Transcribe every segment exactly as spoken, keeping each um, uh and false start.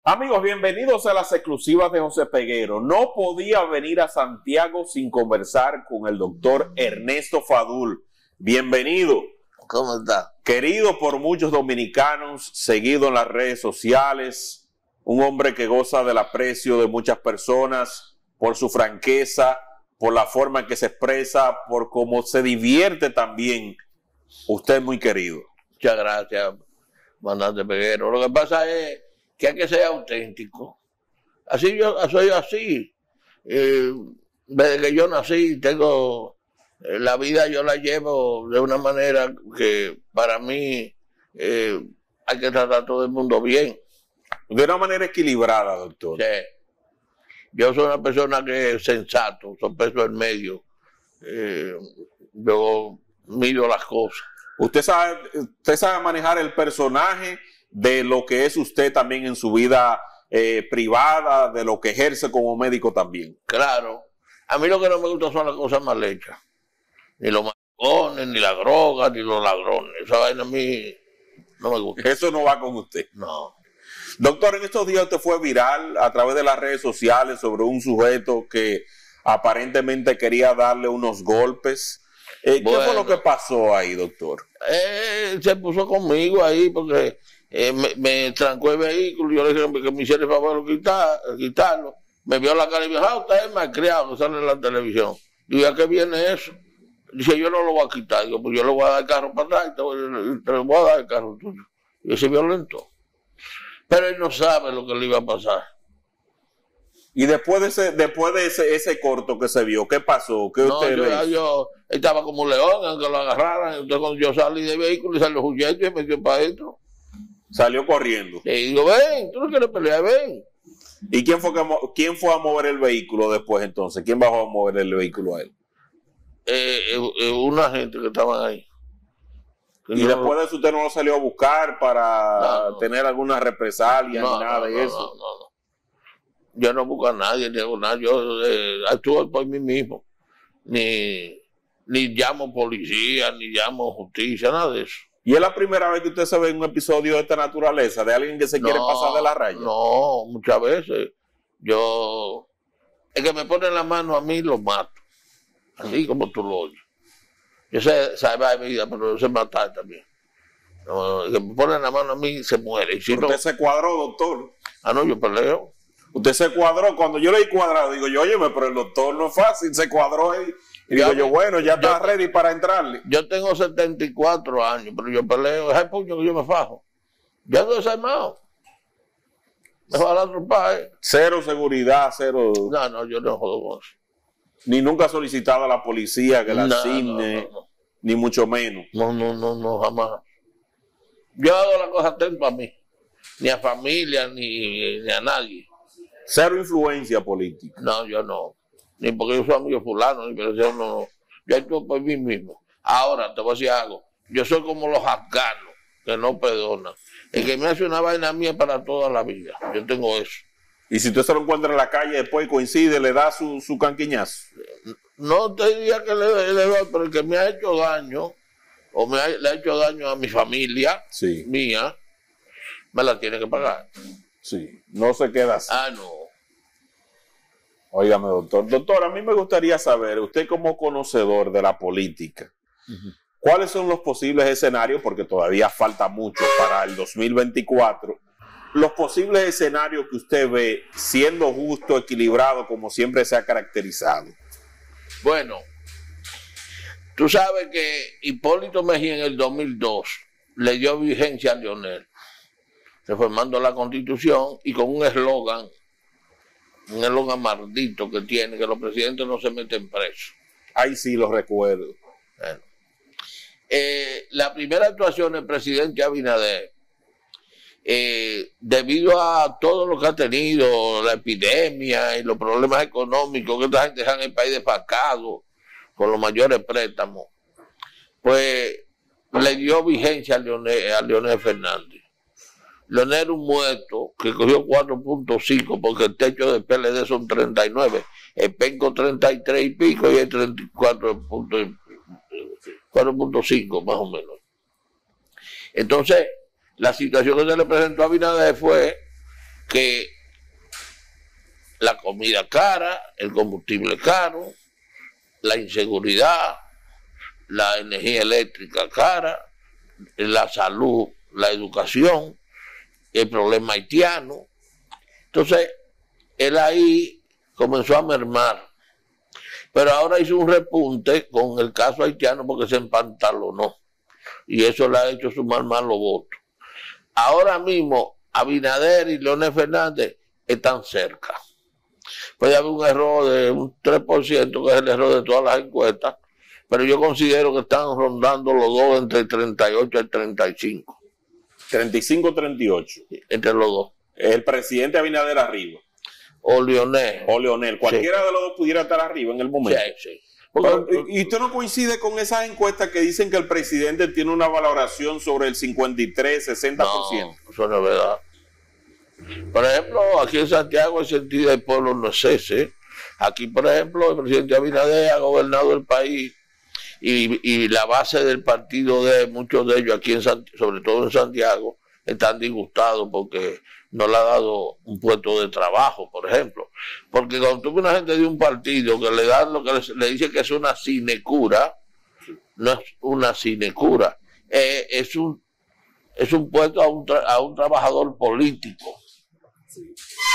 Amigos, bienvenidos a las exclusivas de José Peguero. No podía venir a Santiago sin conversar con el doctor Ernesto Fadul. Bienvenido. ¿Cómo está? Querido por muchos dominicanos, seguido en las redes sociales, un hombre que goza del aprecio de muchas personas por su franqueza, por la forma en que se expresa, por cómo se divierte también. Usted es muy querido. Muchas gracias, comandante Peguero. Lo que pasa es que hay que ser auténtico. Así yo soy así. Eh, desde que yo nací, tengo eh, la vida yo la llevo de una manera que para mí eh, hay que tratar a todo el mundo bien. De una manera equilibrada, doctor. Sí. Yo soy una persona que es sensato, soy peso en medio. Eh, yo mido las cosas. Usted sabe, usted sabe manejar el personaje de lo que es usted también en su vida eh, privada, de lo que ejerce como médico también. Claro. A mí lo que no me gusta son las cosas mal hechas. Ni los maricones, ni la droga, ni los ladrones. Esa vaina a mí no me gusta. Eso no va con usted. No. Doctor, en estos días usted fue viral a través de las redes sociales sobre un sujeto que aparentemente quería darle unos golpes. Eh, bueno, ¿qué fue lo que pasó ahí, doctor? Eh, se puso conmigo ahí porque eh, me, me trancó el vehículo. Yo le dije que me hiciera el favor de quitar, quitarlo. Me vio la cara y me dijo, ah, usted es malcriado, que sale en la televisión. Digo, ¿a qué viene eso? Dice, yo no lo voy a quitar. Digo, pues yo le voy a dar el carro para atrás y te, voy, te voy a dar el carro tuyo. Y se violentó. Pero él no sabe lo que le iba a pasar. Y después de ese, después de ese, ese corto que se vio, ¿qué pasó? ¿Qué no, usted yo, le hizo? yo estaba como un león, aunque lo agarraran. Entonces cuando yo salí del vehículo y salió huyendo y me metió para adentro. Salió corriendo. Y digo, ven, tú no quieres pelear, ven. ¿Y quién fue, que, quién fue a mover el vehículo después entonces? ¿Quién bajó a mover el vehículo a él? Eh, eh, una gente que estaban ahí. Que ¿Y no, después de eso usted no lo salió a buscar para no, no. tener alguna represalia no, ni nada no, de no, eso? No, no, no. Yo no busco a nadie, ni hago nada. Yo eh, actúo por mí mismo. Ni, ni llamo policía, ni llamo justicia, nada de eso. ¿Y es la primera vez que usted se ve en un episodio de esta naturaleza, de alguien que se no, quiere pasar de la raya? No, muchas veces. Yo, el que me pone la mano a mí, lo mato. Así como tú lo oyes. Yo sé salvar mi vida, pero yo sé matar también. No, el que me pone la mano a mí, se muere. Y si ¿Usted no, se cuadró, doctor? Ah, no, yo peleo. Usted se cuadró. Cuando yo leí cuadrado, digo yo, óyeme, pero el doctor no es fácil, se cuadró ahí. Y digo yo, bueno, ya está yo, ready para entrarle. Yo tengo setenta y cuatro años, pero yo peleo. Es el puño que yo me fajo. Ya estoy desarmado. Me va a la tropa, ¿eh? Cero seguridad, cero. No, no, yo no jodo con eso. Ni nunca ha solicitado a la policía que la no, asigne, no, no, no. Ni mucho menos. No, no, no, no, jamás. Yo hago la cosa atento a mí. Ni a familia, ni, ni a nadie. Cero influencia política. No, yo no. Ni porque yo soy amigo fulano, ni porque yo no. Yo actúo por mí mismo. Ahora, te voy a decir algo. Yo soy como los afganos, que no perdonan. El que me hace una vaina mía para toda la vida. Yo tengo eso. Y si usted se lo encuentra en la calle, después coincide, le da su, su canquiñazo. No te diría que le, le doy, pero el que me ha hecho daño, o me ha, le ha hecho daño a mi familia, sí. mía, me la tiene que pagar. Sí, no se queda así. Ah, no. Óigame, doctor. Doctor, a mí me gustaría saber, usted como conocedor de la política, uh-huh. ¿cuáles son los posibles escenarios? Porque todavía falta mucho para el dos mil veinticuatro. Los posibles escenarios que usted ve siendo justo, equilibrado, como siempre se ha caracterizado. Bueno, tú sabes que Hipólito Mejía en el dos mil dos le dio vigencia a Leonel, reformando la Constitución y con un eslogan, un eslogan maldito que tiene, que los presidentes no se meten presos. Ahí sí lo recuerdo. Bueno. Eh, la primera actuación del presidente Abinader, eh, debido a todo lo que ha tenido, la epidemia y los problemas económicos, que esta gente deja en el país despacado con los mayores préstamos, pues le dio vigencia a Leonel, a Leonel Fernández. Leonel era un muerto que cogió cuatro punto cinco porque el techo del P L D son treinta y nueve, el penco treinta y tres y pico y el treinta y cuatro punto cinco más o menos. Entonces, la situación que se le presentó a Abinader fue que la comida cara, el combustible caro, la inseguridad, la energía eléctrica cara, la salud, la educación, el problema haitiano. Entonces, él ahí comenzó a mermar. Pero ahora hizo un repunte con el caso haitiano porque se empantalonó. Y eso le ha hecho sumar más los votos. Ahora mismo, Abinader y Leonel Fernández están cerca. Puede haber un error de un tres por ciento, que es el error de todas las encuestas, pero yo considero que están rondando los dos entre el treinta y ocho y treinta y cinco. treinta y cinco treinta y ocho. Entre los dos. El presidente Abinader arriba. O Leonel. O Leonel. Cualquiera sí. de los dos pudiera estar arriba en el momento. Sí, sí. Pero, ¿y usted no coincide con esas encuestas que dicen que el presidente tiene una valoración sobre el cincuenta y tres, sesenta por ciento? No, eso no es verdad. Por ejemplo, aquí en Santiago el sentido del pueblo no es ese. Aquí, por ejemplo, el presidente Abinader ha gobernado el país y, y la base del partido de muchos de ellos aquí, en Santiago, sobre todo en Santiago, están disgustados porque no le ha dado un puesto de trabajo, por ejemplo. Porque cuando tuve una gente de un partido que le dan lo que le, le dice que es una sinecura, no es una sinecura, eh, es un es un puesto a un, tra a un trabajador político. Sí.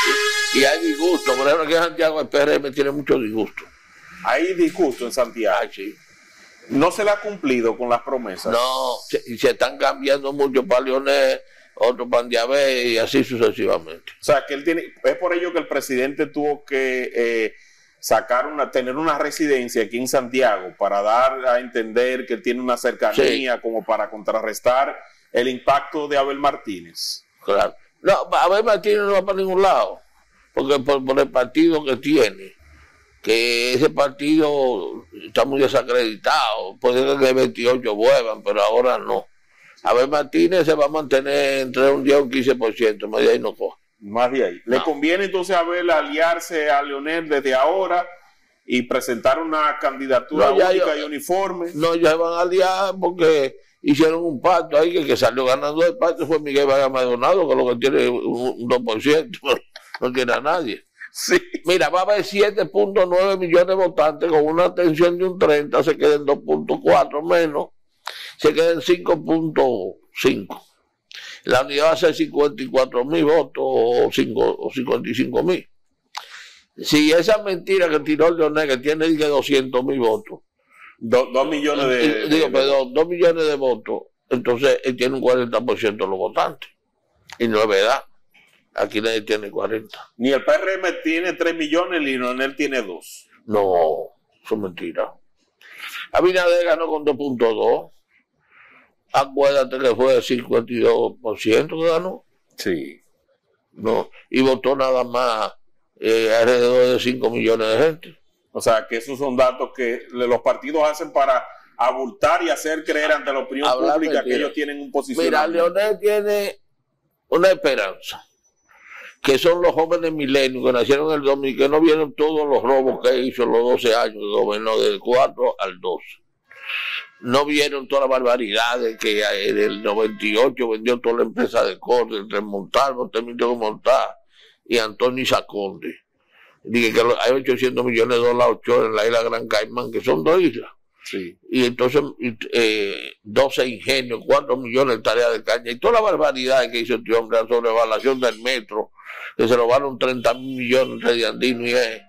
Y hay disgusto. Por ejemplo, aquí en Santiago el P R M tiene mucho disgusto. Hay disgusto en Santiago. Ay, sí. No se le ha cumplido con las promesas. No, se, se están cambiando mucho para Leonel, otro para Diabé y así sucesivamente. O sea, que él tiene, es por ello que el presidente tuvo que eh, sacar una, tener una residencia aquí en Santiago para dar a entender que tiene una cercanía, sí, como para contrarrestar el impacto de Abel Martínez. Claro. No, Abel Martínez no va para ningún lado, porque por, por el partido que tiene, que ese partido está muy desacreditado, puede que en el veintiocho vuelvan, pero ahora no. Abel Martínez se va a mantener entre un diez y un quince por ciento, más de ahí no coge. Más de ahí. ¿Le no. conviene entonces a Abel aliarse a Leonel desde ahora y presentar una candidatura no, única yo, y uniforme? No, ya van a aliar porque hicieron un pacto ahí, que el que salió ganando el pacto fue Miguel Vargas Maldonado, que lo que tiene un, un dos por ciento, no tiene a nadie. Sí. Mira, va a haber siete punto nueve millones de votantes con una atención de un treinta, se queden dos punto cuatro menos, se queden cinco punto cinco. La unidad va a ser cincuenta y cuatro mil votos o, cinco, o cincuenta y cinco mil. Si esa mentira que tiró Leonel, que tiene doscientos mil votos, Do, dos millones de, de, digo, de perdón, dos millones de votos, entonces él tiene un cuarenta por ciento de los votantes. Y no es verdad. Aquí nadie tiene cuarenta. Ni el P R M tiene tres millones, ni Leonel tiene dos. No, eso es mentira. Abinader ganó con dos punto dos. Acuérdate que fue el cincuenta y dos por ciento que ganó. Sí. No, y votó nada más eh, alrededor de cinco millones de gente. O sea, que esos son datos que los partidos hacen para abultar y hacer creer ante la opinión Hablar pública mentira. que ellos tienen un posicionamiento. Mira, Leonel tiene una esperanza, que son los jóvenes milenios que nacieron en el dos mil, que no vieron todos los robos que hizo los doce años, gobernó del cuatro al doce. No vieron todas las barbaridades que en el noventa y ocho vendió toda la empresa de corte, entre Montal, Montemito Montal y Antonio Isaconde. Dije que hay ochocientos millones de dólares offshore en la isla Gran Caimán, que son dos islas. Sí. Y entonces eh, doce ingenios, cuatro millones de tareas de caña, y toda la barbaridad que hizo este hombre, la sobrevaluación del metro, que se robaron treinta mil millones entre Diandino y él.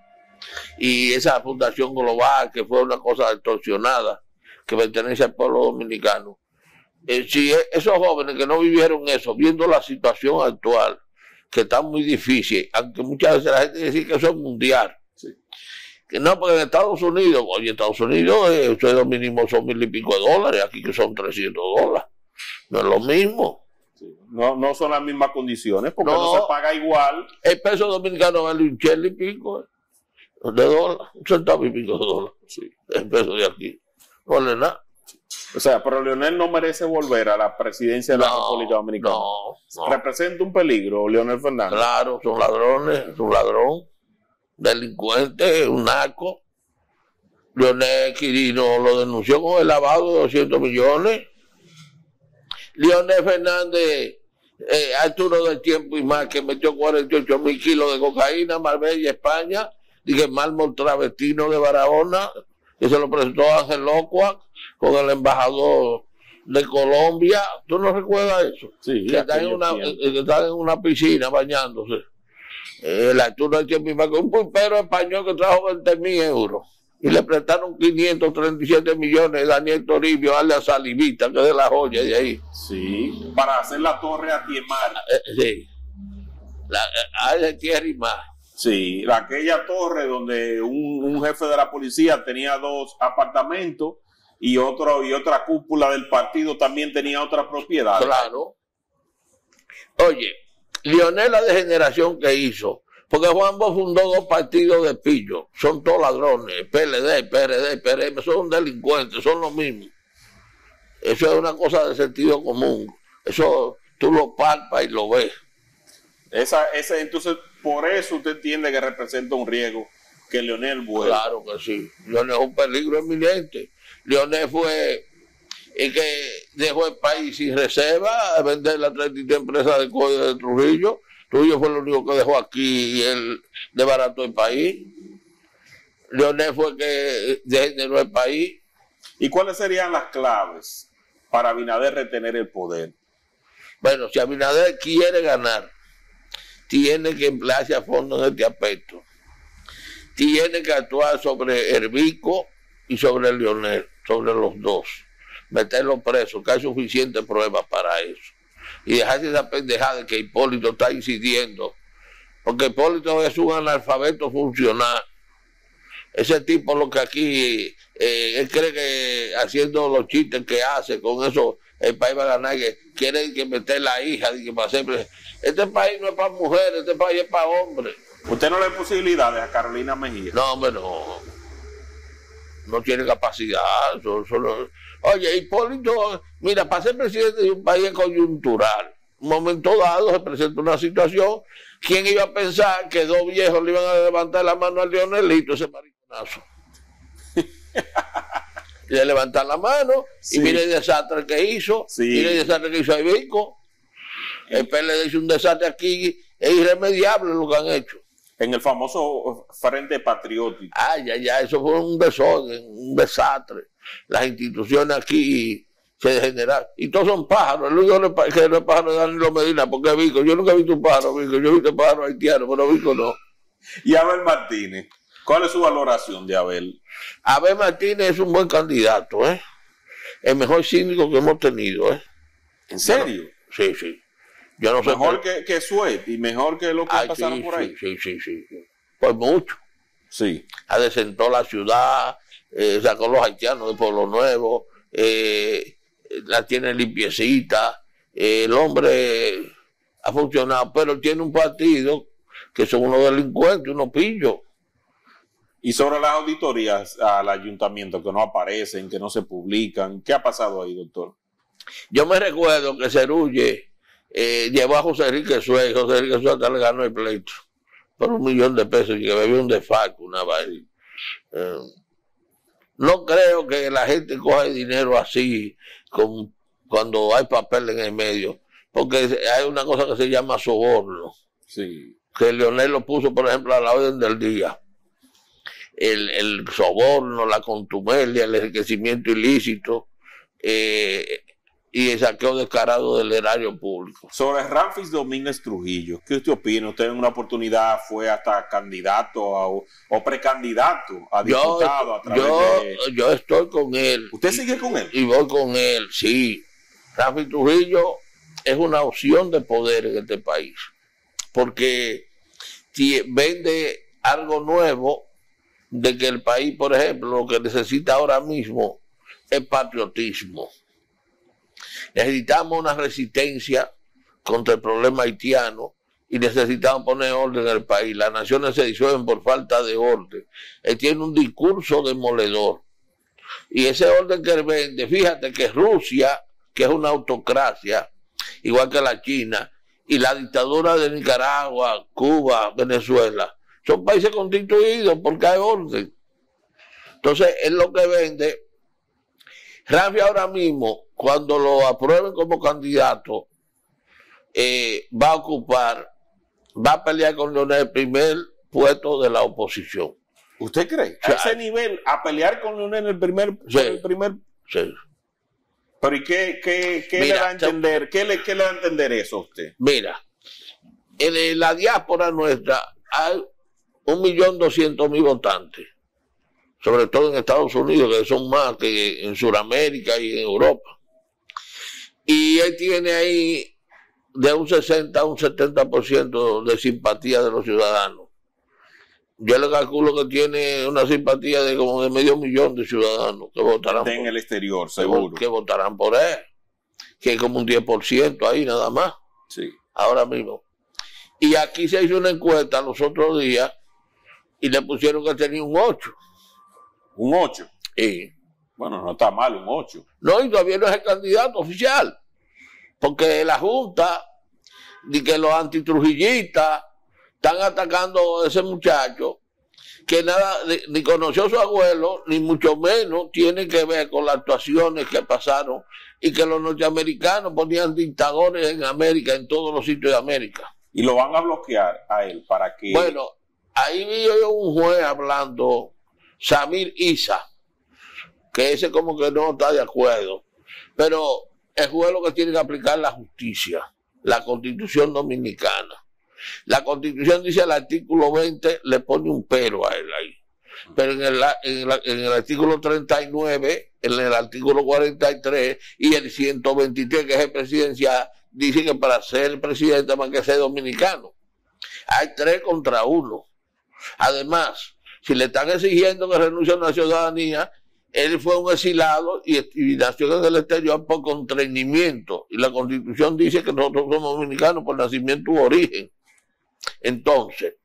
Y esa fundación global, que fue una cosa distorsionada, que pertenece al pueblo dominicano. Eh, si esos jóvenes que no vivieron eso, viendo la situación actual, que está muy difícil, aunque muchas veces la gente dice que eso es mundial. Sí. Que no, porque en Estados Unidos, oye, Estados Unidos, eh, ustedes mínimo son mil y pico de dólares, aquí que son trescientos dólares. No es lo mismo. Sí. No, no son las mismas condiciones, porque no, no se paga igual. El peso dominicano vale un chel y pico eh, de dólares, un centavo y pico de dólares. Sí. El peso de aquí. No vale nada. O sea, pero Leonel no merece volver a la presidencia de no, la República Dominicana. No, no. ¿Representa un peligro, Leonel Fernández? Claro, son ladrones, es un ladrón, delincuente, un narco. Leonel Quirino lo denunció con el lavado de doscientos millones. Leonel Fernández eh, Arturo del Tiempo y más, que metió cuarenta y ocho mil kilos de cocaína, Marbella, España, dije Mármol Travestino de Barahona, que se lo presentó a Ángel Locua con el embajador de Colombia. ¿Tú no recuerdas eso? Sí, que están en, una, que están en una piscina bañándose. Eh, el Arturo del Tiempo y más, un pulpero español que trajo veinte mil euros. Y le prestaron quinientos treinta y siete millones de Daniel Toribio, a Salivita, que es de la joya de ahí. Sí, para hacer la torre a Tiemar. Eh, sí, la, a de tierra y más. Sí, la, aquella torre donde un, un jefe de la policía tenía dos apartamentos y, otro, y otra cúpula del partido también tenía otra propiedad. Claro. Oye, Lionel la degeneración que hizo. Porque Juan Bosch fundó dos partidos de pillo, son todos ladrones, P L D, P R D, P R M, son delincuentes, son los mismos. Eso es una cosa de sentido común, eso tú lo palpas y lo ves. Esa, esa, entonces, por eso usted entiende que representa un riesgo que Leonel vuelva. Claro que sí, Leonel es un peligro eminente. Leonel fue el que dejó el país sin reserva a vender las treinta y tres empresas de cobre de Trujillo. Trujillo fue el único que dejó aquí y él desbarató el país. Leonel fue el que degeneró el país. ¿Y cuáles serían las claves para Abinader retener el poder? Bueno, si Abinader quiere ganar, tiene que emplearse a fondo en este aspecto. Tiene que actuar sobre Herbico y sobre Leonel, sobre los dos. Meterlos presos, que hay suficientes pruebas para eso. Y dejarse esa pendejada de que Hipólito está incidiendo, porque Hipólito es un analfabeto funcional. Ese tipo, lo que aquí, eh, él cree que haciendo los chistes que hace, con eso el país va a ganar, que quiere que meter la hija, que para siempre. Este país no es para mujeres, este país es para hombres. ¿Usted no le da posibilidades a Carolina Mejía? No, hombre, no. No tiene capacidad. Eso, eso no. Oye, Hipólito, mira, para ser presidente de un país coyuntural, un momento dado se presenta una situación, ¿quién iba a pensar que dos viejos le iban a levantar la mano al Leonelito, ese mariconazo? Y le levantar la mano, sí. Y mire el desastre que hizo, sí. Mire el desastre que hizo Herbico. El P L D hizo un desastre aquí, es irremediable lo que han hecho. En el famoso Frente Patriótico. Ay, ay, ay, eso fue un desorden, un desastre. Las instituciones aquí se degeneraron. Y todos son pájaros. El único que no es pájaro es Danilo Medina, porque es Vico. Yo nunca he visto un pájaro, Vico. Yo he visto pájaro haitiano, pero Vico no. Y Abel Martínez, ¿cuál es su valoración de Abel? Abel Martínez es un buen candidato, ¿eh? El mejor síndico que hemos tenido, ¿eh? ¿En serio? Sí, sí. Yo no mejor sé que, que Suet y mejor que lo que Ay, pasaron sí, por ahí. Sí, sí, sí, sí. Pues mucho. Sí. Adesentó la ciudad, eh, sacó los haitianos de Pueblo Nuevo, eh, la tiene limpiecita. Eh, el hombre ha funcionado, pero tiene un partido que son unos delincuentes, unos pillos. Y sobre las auditorías al ayuntamiento que no aparecen, que no se publican, ¿qué ha pasado ahí, doctor? Yo me recuerdo que Cerulle eh, llevó a José Enrique Suez, José Enrique Suez hasta le ganó el pleito por un millón de pesos y que bebió un defalco, una vaina. Eh, no creo que la gente coja el dinero así con, cuando hay papel en el medio, porque hay una cosa que se llama soborno. Sí. Que Leonel lo puso, por ejemplo, a la orden del día. El, el soborno, la contumelia, el enriquecimiento ilícito eh, y el saqueo descarado del erario público. Sobre Ramfis Domínguez Trujillo, ¿qué usted opina? Usted en una oportunidad fue hasta candidato a, o precandidato a diputado yo, a través yo, de... Yo estoy con él. ¿Usted sigue con él? Y voy con él, sí. Ramfis Trujillo es una opción de poder en este país, porque si vende algo nuevo de que el país, por ejemplo, lo que necesita ahora mismo es patriotismo. Necesitamos una resistencia contra el problema haitiano y necesitamos poner orden en el país. Las naciones se disuelven por falta de orden. Él tiene un discurso demoledor. Y ese orden que él vende, fíjate que Rusia, que es una autocracia, igual que la China, y la dictadura de Nicaragua, Cuba, Venezuela, son países constituidos porque hay orden. Entonces, es lo que vende. Ramfis ahora mismo, cuando lo aprueben como candidato, eh, va a ocupar, va a pelear con Leonel el primer puesto de la oposición. ¿Usted cree? A o sea, ese nivel, a pelear con Leonel el primer... Sí, el primer... sí. Pero ¿y qué, qué, qué mira, le da a entender? ¿Qué le, qué le da a entender eso a usted? Mira, en la diáspora nuestra hay un millón doscientos mil votantes, sobre todo en Estados Unidos, que son más que en Sudamérica y en Europa. Y él tiene ahí de un sesenta a un setenta por ciento de simpatía de los ciudadanos. Yo le calculo que tiene una simpatía de como de medio millón de ciudadanos que votarán en por, el exterior, seguro. Que, que votarán por él, que es como un diez por ciento ahí nada más. Sí. Ahora mismo. Y aquí se hizo una encuesta los otros días y le pusieron que tenía un ocho. ¿Un ocho? Sí. Bueno, no está mal un ocho. No, y todavía no es el candidato oficial. Porque la Junta, y que los antitrujillistas están atacando a ese muchacho, que nada, ni, ni conoció a su abuelo, ni mucho menos tiene que ver con las actuaciones que pasaron y que los norteamericanos ponían dictadores en América, en todos los sitios de América. Y lo van a bloquear a él para que... Bueno, ahí vi yo un juez hablando, Samir Issa, que ese como que no está de acuerdo, pero el juez lo que tiene que aplicar la justicia, la Constitución dominicana. La Constitución dice el artículo veinte, le pone un pero a él ahí. Pero en el, en, el, en el artículo treinta y nueve, en el artículo cuarenta y tres y el ciento veintitrés, que es el presidencial, dice que para ser presidente más que ser dominicano. Hay tres contra uno. Además, si le están exigiendo que renuncie a una ciudadanía, él fue un exilado y, y nació en el exterior por contrañimiento. Y la Constitución dice que nosotros somos dominicanos por nacimiento u origen. Entonces,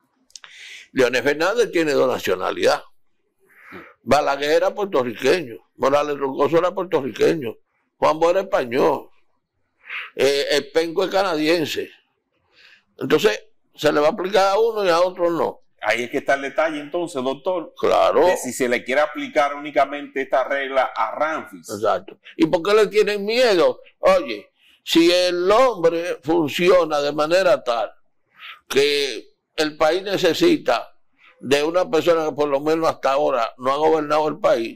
Leonel Fernández tiene dos nacionalidades. Balaguer era puertorriqueño, Morales Rocoso era puertorriqueño, Juan Bosch era español, eh, el Penco es canadiense. Entonces, se le va a aplicar a uno y a otro no. Ahí es que está el detalle entonces, doctor. Claro. De si se le quiere aplicar únicamente esta regla a Ramfis. Exacto. ¿Y por qué le tienen miedo? Oye, si el hombre funciona de manera tal que el país necesita de una persona que por lo menos hasta ahora no ha gobernado el país,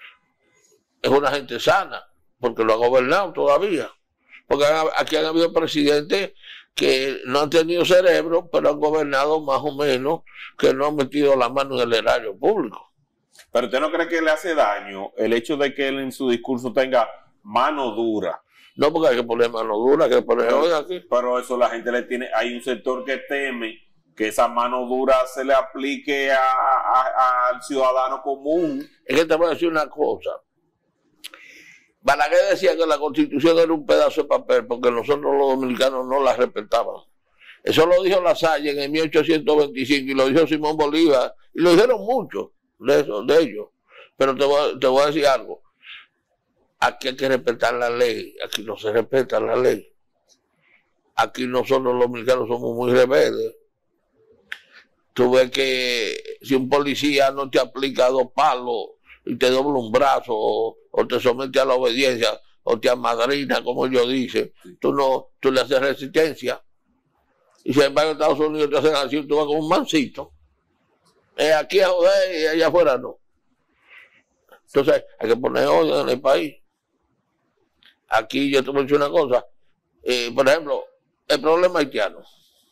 es una gente sana, porque lo ha gobernado todavía. Porque aquí han habido presidentes que no han tenido cerebro, pero han gobernado más o menos, que no han metido la mano en el erario público. Pero ¿usted no cree que le hace daño el hecho de que él en su discurso tenga mano dura? No, porque hay que poner mano dura, hay que poner pero, aquí. Pero eso la gente le tiene, hay un sector que teme que esa mano dura se le aplique a, a, a, al ciudadano común. Es que te voy a decir una cosa. Balaguer decía que la Constitución era un pedazo de papel porque nosotros los dominicanos no la respetábamos. Eso lo dijo Lasalle en el mil ochocientos veinticinco y lo dijo Simón Bolívar y lo dijeron muchos de, eso, de ellos. Pero te voy, te voy a decir algo. Aquí hay que respetar la ley. Aquí no se respeta la ley. Aquí nosotros los dominicanos somos muy rebeldes. Tú ves que si un policía no te aplica dos palos y te dobla un brazo o, o te somete a la obediencia o te amadrina, como ellos dicen, tú no, tú le haces resistencia. Y sin embargo en Estados Unidos te hacen así, tú vas como un mancito. Eh, aquí a joder y allá afuera no. Entonces hay que poner orden en el país. Aquí yo te voy a decir una cosa. Eh, por ejemplo, el problema haitiano.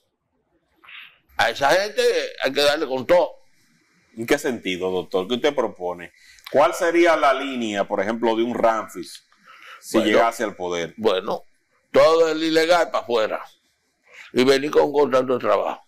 A esa gente hay que darle con todo. ¿En qué sentido, doctor? ¿Qué usted propone? ¿Cuál sería la línea, por ejemplo, de un Ramfis si bueno, llegase al poder? Bueno, todo el ilegal para afuera y venir con un contrato de trabajo.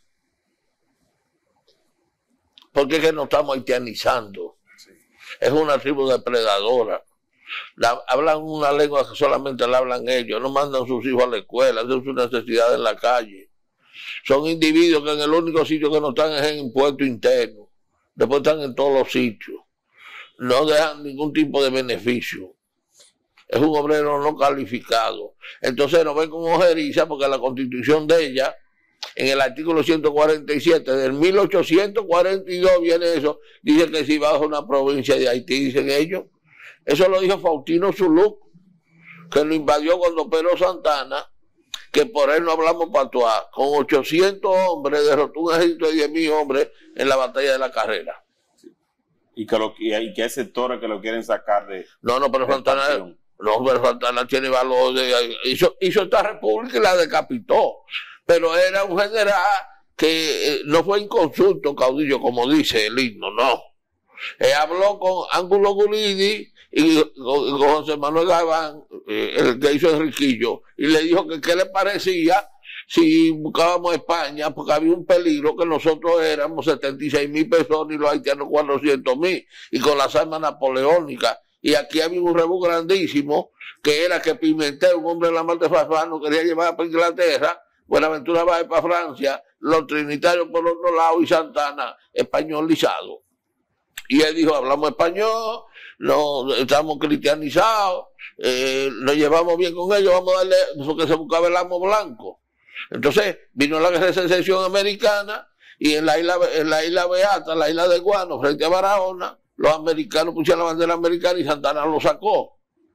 Porque es que nos estamos haitianizando. Sí. Es una tribu depredadora. La, hablan una lengua que solamente la hablan ellos, no mandan sus hijos a la escuela, hacen sus necesidades en la calle. Son individuos que en el único sitio que no están es en impuesto interno. Después están en todos los sitios. No dejan ningún tipo de beneficio. Es un obrero no calificado. Entonces nos ven con ojeriza porque la constitución de ella, en el artículo ciento cuarenta y siete del mil ochocientos cuarenta y dos viene eso, dice que si vas a una provincia de Haití, dicen ellos. Eso lo dijo Faustino Zulú, que lo invadió cuando Pedro Santana que por él no hablamos patuá, con ochocientos hombres derrotó un ejército de diez mil hombres en la batalla de la Carrera. Y que, lo, y que hay sectores que lo quieren sacar de... No, no, pero Santana, no, pero Santana tiene valor. De, hizo, hizo esta república y la decapitó. Pero era un general que eh, no fue inconsulto, caudillo, como dice el himno, no. Él habló con Ángulo Guridi y con, con José Manuel Gabán, eh, el que hizo Enriquillo, y le dijo que qué le parecía si buscábamos a España, porque había un peligro que nosotros éramos setenta y seis mil personas y los haitianos cuatrocientos mil, y con las armas napoleónicas. Y aquí había un rebú grandísimo, que era que Pimentel, un hombre de la Marte Fafano, quería llevar para Inglaterra, Buenaventura va para Francia, los trinitarios por otro lado y Santana españolizado. Y él dijo, hablamos español, no, estamos cristianizados, eh, nos llevamos bien con ellos, vamos a darle, porque se buscaba el amo blanco. Entonces vino la guerra de secesión americana y en la isla, en la isla Beata, la isla de Guano, frente a Barahona, los americanos pusieron la bandera americana y Santana lo sacó.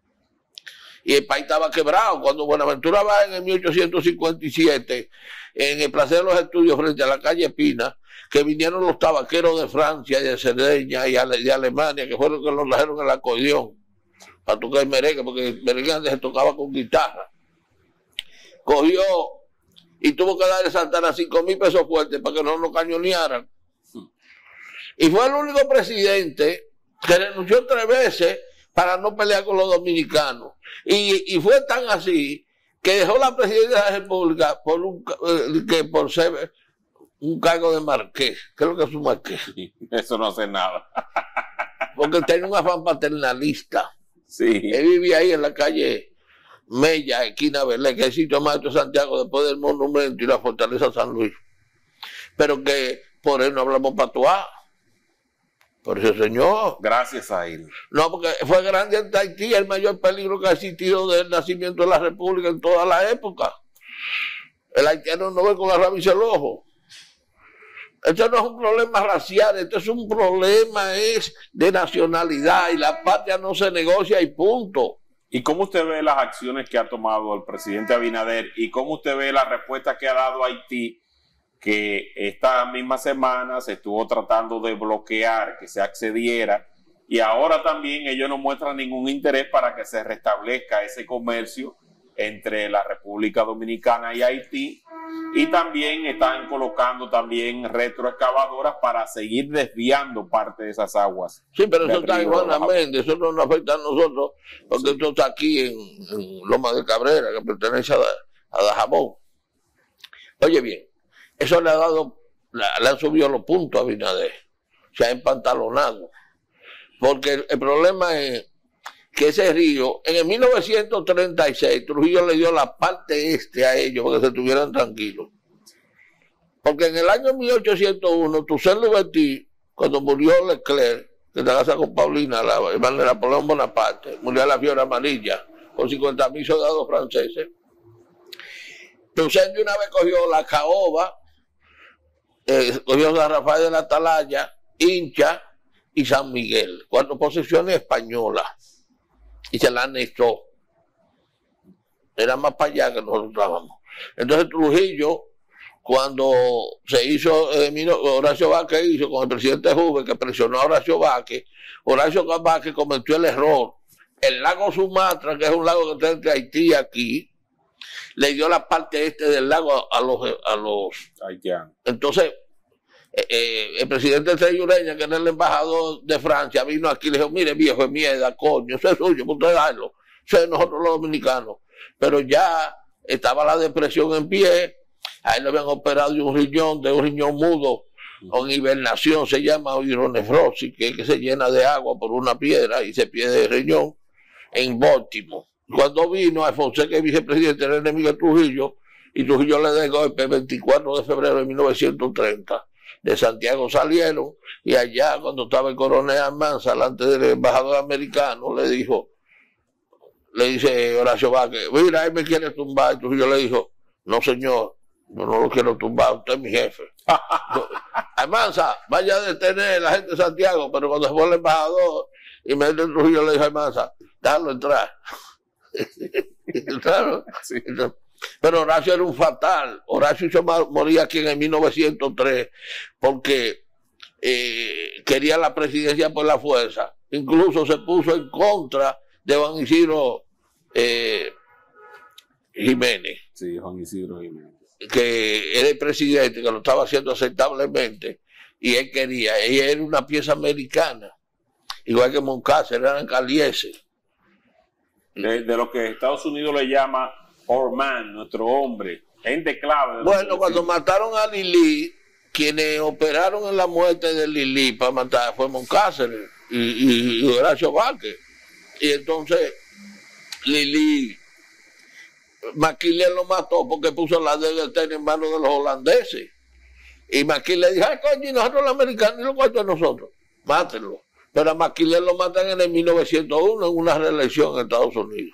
Y el país estaba quebrado. Cuando Buenaventura va en el mil ochocientos cincuenta y siete, en el Placer de los Estudios, frente a la calle Pina, que vinieron los tabaqueros de Francia, de Cerdeña y de Alemania, que fueron los que los trajeron el acordeón para tocar el merengue, porque el merengue antes se tocaba con guitarra. Cogió y tuvo que darle Santana cinco mil pesos fuertes para que no nos cañonearan. Y fue el único presidente que renunció tres veces para no pelear con los dominicanos. Y, y fue tan así que dejó la presidencia de la República por un que por ser un cargo de marqués. ¿Qué es lo que es un marqués? Eso no hace nada. Porque tenía un afán paternalista. Sí. Él vivía ahí en la calle Mella, esquina Belén, que es el sitio Maestro Santiago, después del monumento y la fortaleza San Luis. Pero que por él no hablamos patuá. Por ese señor. Gracias a él. No, porque fue grande en Tahití, el mayor peligro que ha existido desde el nacimiento de la República en toda la época. El haitiano no ve con la rabicia el ojo. Esto no es un problema racial, esto es un problema es de nacionalidad y la patria no se negocia y punto. ¿Y cómo usted ve las acciones que ha tomado el presidente Abinader y cómo usted ve la respuesta que ha dado Haití, que esta misma semana se estuvo tratando de bloquear que se accediera y ahora también ellos no muestran ningún interés para que se restablezca ese comercio entre la República Dominicana y Haití, y también están colocando también retroexcavadoras para seguir desviando parte de esas aguas? Sí, pero eso está igualmente, eso no nos afecta a nosotros, porque sí. Esto está aquí en, en Loma de Cabrera, que pertenece a, a Dajabón. Oye bien, eso le ha dado, le han subido los puntos a Abinader, se ha empantalonado, porque el, el problema es que ese río, en el mil novecientos treinta y seis, Trujillo le dio la parte este a ellos para que se estuvieran tranquilos. Porque en el año mil ochocientos uno, Toussaint Louverture, cuando murió Leclerc, que se casa con Paulina, la hermana de Napoleón Bonaparte, murió de la fiebre amarilla, con cincuenta mil soldados franceses. Toussaint de una vez cogió la caoba, eh, cogió San Rafael de la Atalaya, Hincha y San Miguel, cuatro posesiones españolas. Y se la anexó. Era más para allá que nosotros estábamos. Entonces Trujillo, cuando se hizo, eh, Horacio Vázquez hizo con el presidente Juve, que presionó a Horacio Vázquez, Horacio Vázquez cometió el error. El lago Sumatra, que es un lago que está entre Haití y aquí, le dio la parte este del lago a los, a los haitianos. Entonces, Eh, eh, el presidente Sergio Ureña, que era el embajador de Francia, vino aquí y le dijo, mire viejo, es mierda, coño, eso es suyo, usted darlo, eso es de nosotros los dominicanos. Pero ya estaba la depresión en pie, a él le habían operado de un riñón, de un riñón mudo, con hibernación, se llama hidronefrosis, que, que se llena de agua por una piedra y se pierde el riñón, en Baltimore. Cuando vino Alfonso, que es vicepresidente, era enemigo de Trujillo, y Trujillo le dejó el veinticuatro de febrero de mil novecientos treinta. De Santiago salieron y allá cuando estaba el coronel Almanza delante del embajador americano le dijo, le dice Horacio Vázquez, mira, él me quiere tumbar. Y Trujillo le dijo, no señor, yo no lo quiero tumbar, usted es mi jefe. Almanza, vaya a detener a la gente de Santiago, pero cuando se fue el embajador y me dio Trujillo le dijo a Almanza, déjalo entrar. Entraron. Sí. Pero Horacio era un fatal. Horacio hizo morir aquí en el mil novecientos tres porque eh, quería la presidencia por la fuerza. Incluso se puso en contra de Juan Isidro eh, Jiménez. Sí, Juan Isidro Jiménez. Que era el presidente, que lo estaba haciendo aceptablemente, y él quería. Ella era una pieza americana, igual que Moncácer, eran calieses. De, de lo que Estados Unidos le llama our man, nuestro hombre, gente clave. Bueno, cuando mataron a Lili, quienes operaron en la muerte de Lili para matar fue Moncácer y, y, y Horacio Vázquez. Y entonces Lili, Maquile lo mató porque puso la D D T en manos de los holandeses. Y Maquile dijo, ay, coño, y nosotros los americanos, y los cuartos de nosotros, mátenlo. Pero a Maquile lo matan en el mil novecientos uno en una reelección en Estados Unidos.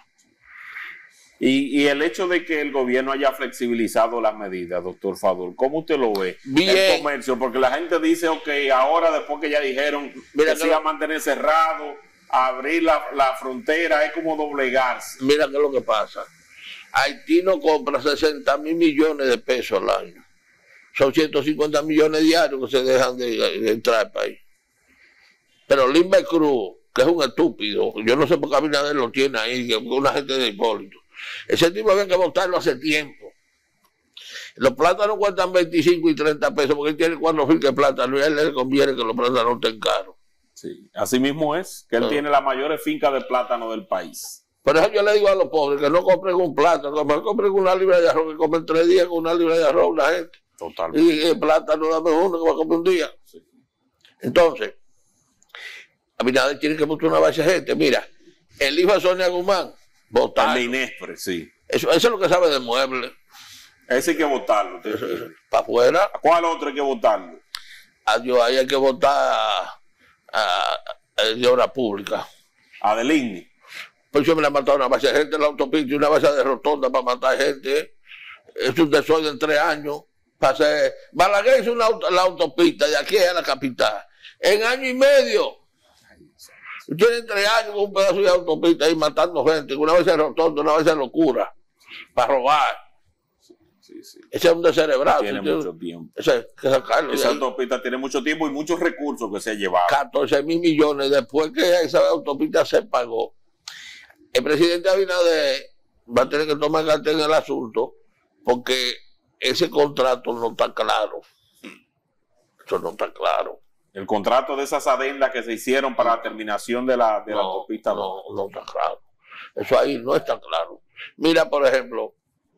Y, y el hecho de que el gobierno haya flexibilizado las medidas, doctor Fadul, ¿cómo usted lo ve? Bien. El comercio, porque la gente dice, ok, ahora después que ya dijeron Mira que, que se iba lo... a mantener cerrado, abrir la, la frontera, es como doblegarse. Mira qué es lo que pasa. Haití no compra sesenta mil millones de pesos al año. Son ciento cincuenta millones diarios que se dejan de, de entrar al país. Pero Limber Cruz, que es un estúpido, yo no sé por qué Abinader lo tiene ahí, que es una gente de Hipólito. Ese tipo había que votarlo hace tiempo. Los plátanos cuestan veinticinco y treinta pesos porque él tiene cuatro fincas de plátano y a él le conviene que los plátanos estén caros. Sí, así mismo es, que él sí. tiene las mayores fincas de plátano del país. Por eso yo le digo a los pobres que no compren un plátano, que mejor compren una libra de arroz, que comen tres días con una libra de arroz la gente. Totalmente. Y el plátano dame uno que va a comer un día. Sí. Entonces, Abinader tiene que buscar una base de gente. Mira, el hijo de Sonia Guzmán, votarlo. El Inespre, sí. Eso, eso es lo que sabe de muebles. Ese hay que votarlo. Para afuera. ¿A cuál otro hay que votarlo? Adiós, ahí hay que votar a, a, a de obra pública. A Deligny. Pues yo me la he matado una base de gente en la autopista y una base de rotonda para matar gente. Es un desorden en tres años. Pasé. Balaguer hizo una auto, la autopista de aquí a la capital. En año y medio. Tienen tres años con un pedazo de autopista ahí matando gente. Una vez es rotonda, una vez es locura. Para robar. Sí, sí. Ese es un descerebrado. Tiene ¿sí? mucho tiempo. Ese, que sacarlo esa autopista tiene mucho tiempo y muchos recursos que se ha llevado. catorce mil millones después que esa autopista se pagó. El presidente Abinader va a tener que tomar carta en el asunto porque ese contrato no está claro. Eso no está claro. El contrato de esas adendas que se hicieron para la terminación de la, de no, la autopista. No, no está claro. Eso ahí no está claro. Mira, por ejemplo,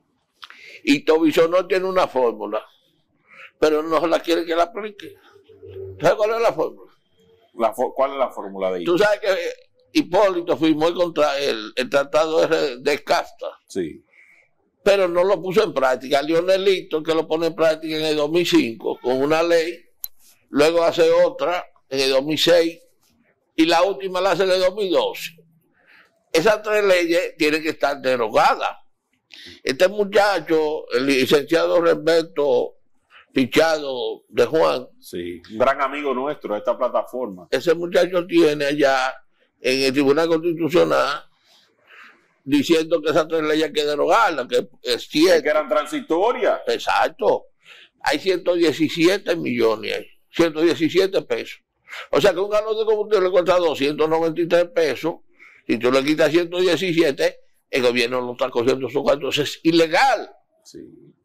Itobiso no tiene una fórmula, pero no la quiere que la aplique. ¿Sabes cuál es la fórmula? La, ¿Cuál es la fórmula de Tú sabes que Hipólito firmó contra el, el tratado de, de Casta. Sí. Pero no lo puso en práctica. Leonelito, que lo pone en práctica en el dos mil cinco, con una ley, luego hace otra en el dos mil seis, y la última la hace en el dos mil doce. Esas tres leyes tienen que estar derogadas. Este muchacho, el licenciado Roberto Pichado de Juan, sí, un gran amigo nuestro de esta plataforma. Ese muchacho tiene allá en el Tribunal Constitucional diciendo que esas tres leyes hay que derogarlas, que es cierto. Que eran transitorias. Exacto. Hay ciento diecisiete millones ahí, ciento diecisiete pesos. O sea que un galón de combustible cuesta doscientos noventa y tres pesos. Si tú le quitas ciento diecisiete, el gobierno lo está cogiendo su cuarto. Eso es ilegal. Sí.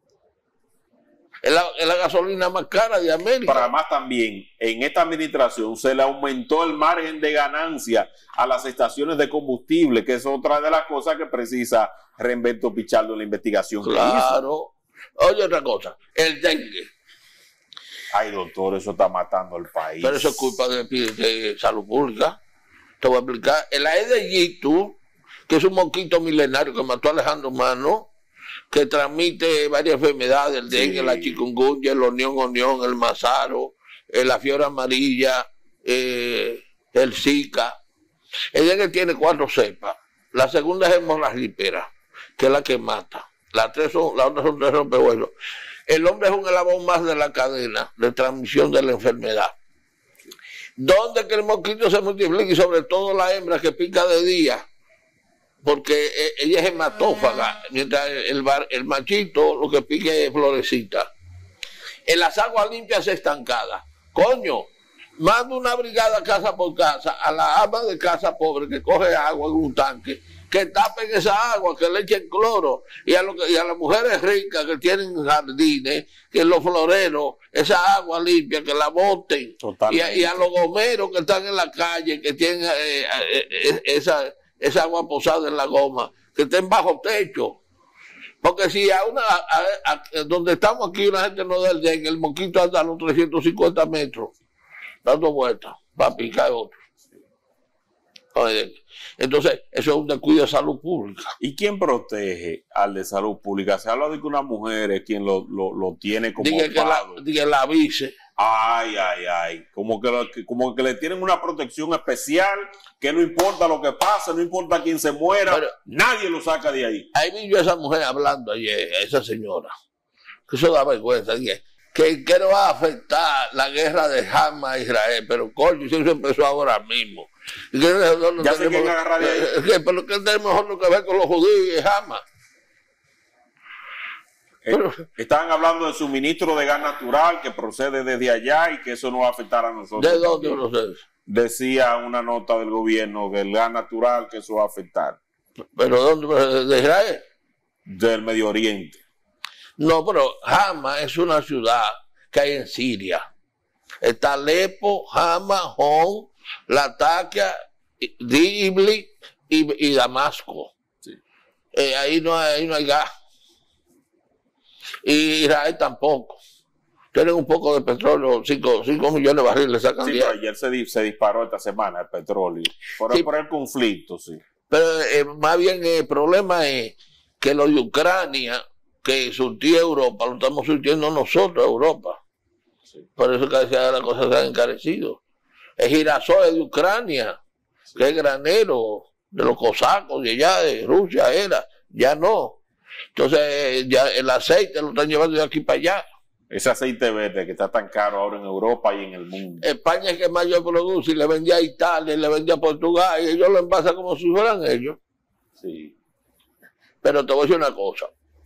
Es la, es la gasolina más cara de América. Pero además también, en esta administración se le aumentó el margen de ganancia a las estaciones de combustible, que es otra de las cosas que precisa Remberto Pichardo en la investigación que hizo. Claro. Oye, otra cosa, el dengue. Ay, doctor, eso está matando al país. Pero eso es culpa de, de salud pública. Te voy a explicar. El Aedes aegypti, que es un mosquito milenario que mató a Alejandro Mano, que transmite varias enfermedades, el dengue, sí, la chikungunya, el onión onión, el mazaro, eh, la fiebre amarilla, eh, el zika. El dengue tiene cuatro cepas. La segunda es hemorragípera, que es la que mata. Las tres son, las otras son tres rompehuesos. El hombre es un eslabón más de la cadena de transmisión de la enfermedad. Donde que el mosquito se multiplica y sobre todo la hembra que pica de día, porque ella es hematófaga, mientras el, bar, el machito lo que pique es florecita. En las aguas limpias estancadas. Coño, manda una brigada casa por casa a la ama de casa pobre que coge agua en un tanque, que tapen esa agua, que le echen cloro, y a, lo que, y a las mujeres ricas que tienen jardines, que los floreros, esa agua limpia, que la boten, y a, y a los gomeros que están en la calle, que tienen eh, eh, esa, esa agua posada en la goma, que estén bajo techo. Porque si a una, a, a, a, donde estamos aquí una gente no da el dengue, el mosquito anda a los trescientos cincuenta metros, dando vueltas, para picar otro. Entonces, eso es un descuido de salud pública. ¿Y quién protege al de salud pública? Se habla de que una mujer es quien lo, lo, lo tiene como Diga que la, diga la avise. Ay, ay, ay. Como que, lo, como que le tienen una protección especial, que no importa lo que pase, no importa quién se muera, pero nadie lo saca de ahí. Ahí vi yo a esa mujer hablando ayer, a esa señora, que eso da vergüenza, que, que, que no va a afectar la guerra de Hamas a Israel, pero coño, si eso empezó ahora mismo. Que, no, no ya sé quién agarra de ahí. Que, pero que tiene mejor lo que ver con los judíos y Hamas. Eh, Estaban hablando de suministro de gas natural que procede desde allá y que eso no va a afectar a nosotros. ¿De dónde procede? Decía una nota del gobierno del gas natural que eso va a afectar. ¿Pero dónde? ¿De Israel? Del Medio Oriente. No, pero Hama es una ciudad que hay en Siria. Está Alepo, Hama, Hon, Latakia, Dibli y, y Damasco. Sí. Eh, ahí, no hay, ahí no hay gas. Y Israel tampoco. Tienen un poco de petróleo, cinco millones de barriles sacan. Sí, pero ayer se, se disparó esta semana el petróleo. Por, sí, por el conflicto, sí. Pero eh, más bien el problema es que lo de Ucrania, que surtía Europa, lo estamos surtiendo nosotros a Europa. Sí. Por eso que decía las cosas se han encarecido. El girasol de Ucrania, sí, que es granero de los cosacos de allá de Rusia era, ya no. Entonces ya el aceite lo están llevando de aquí para allá. Ese aceite verde que está tan caro ahora en Europa y en el mundo. España es que mayor produce y le vendía a Italia y le vendía a Portugal y ellos lo envasan como si fueran ellos. Sí. Pero te voy a decir una cosa.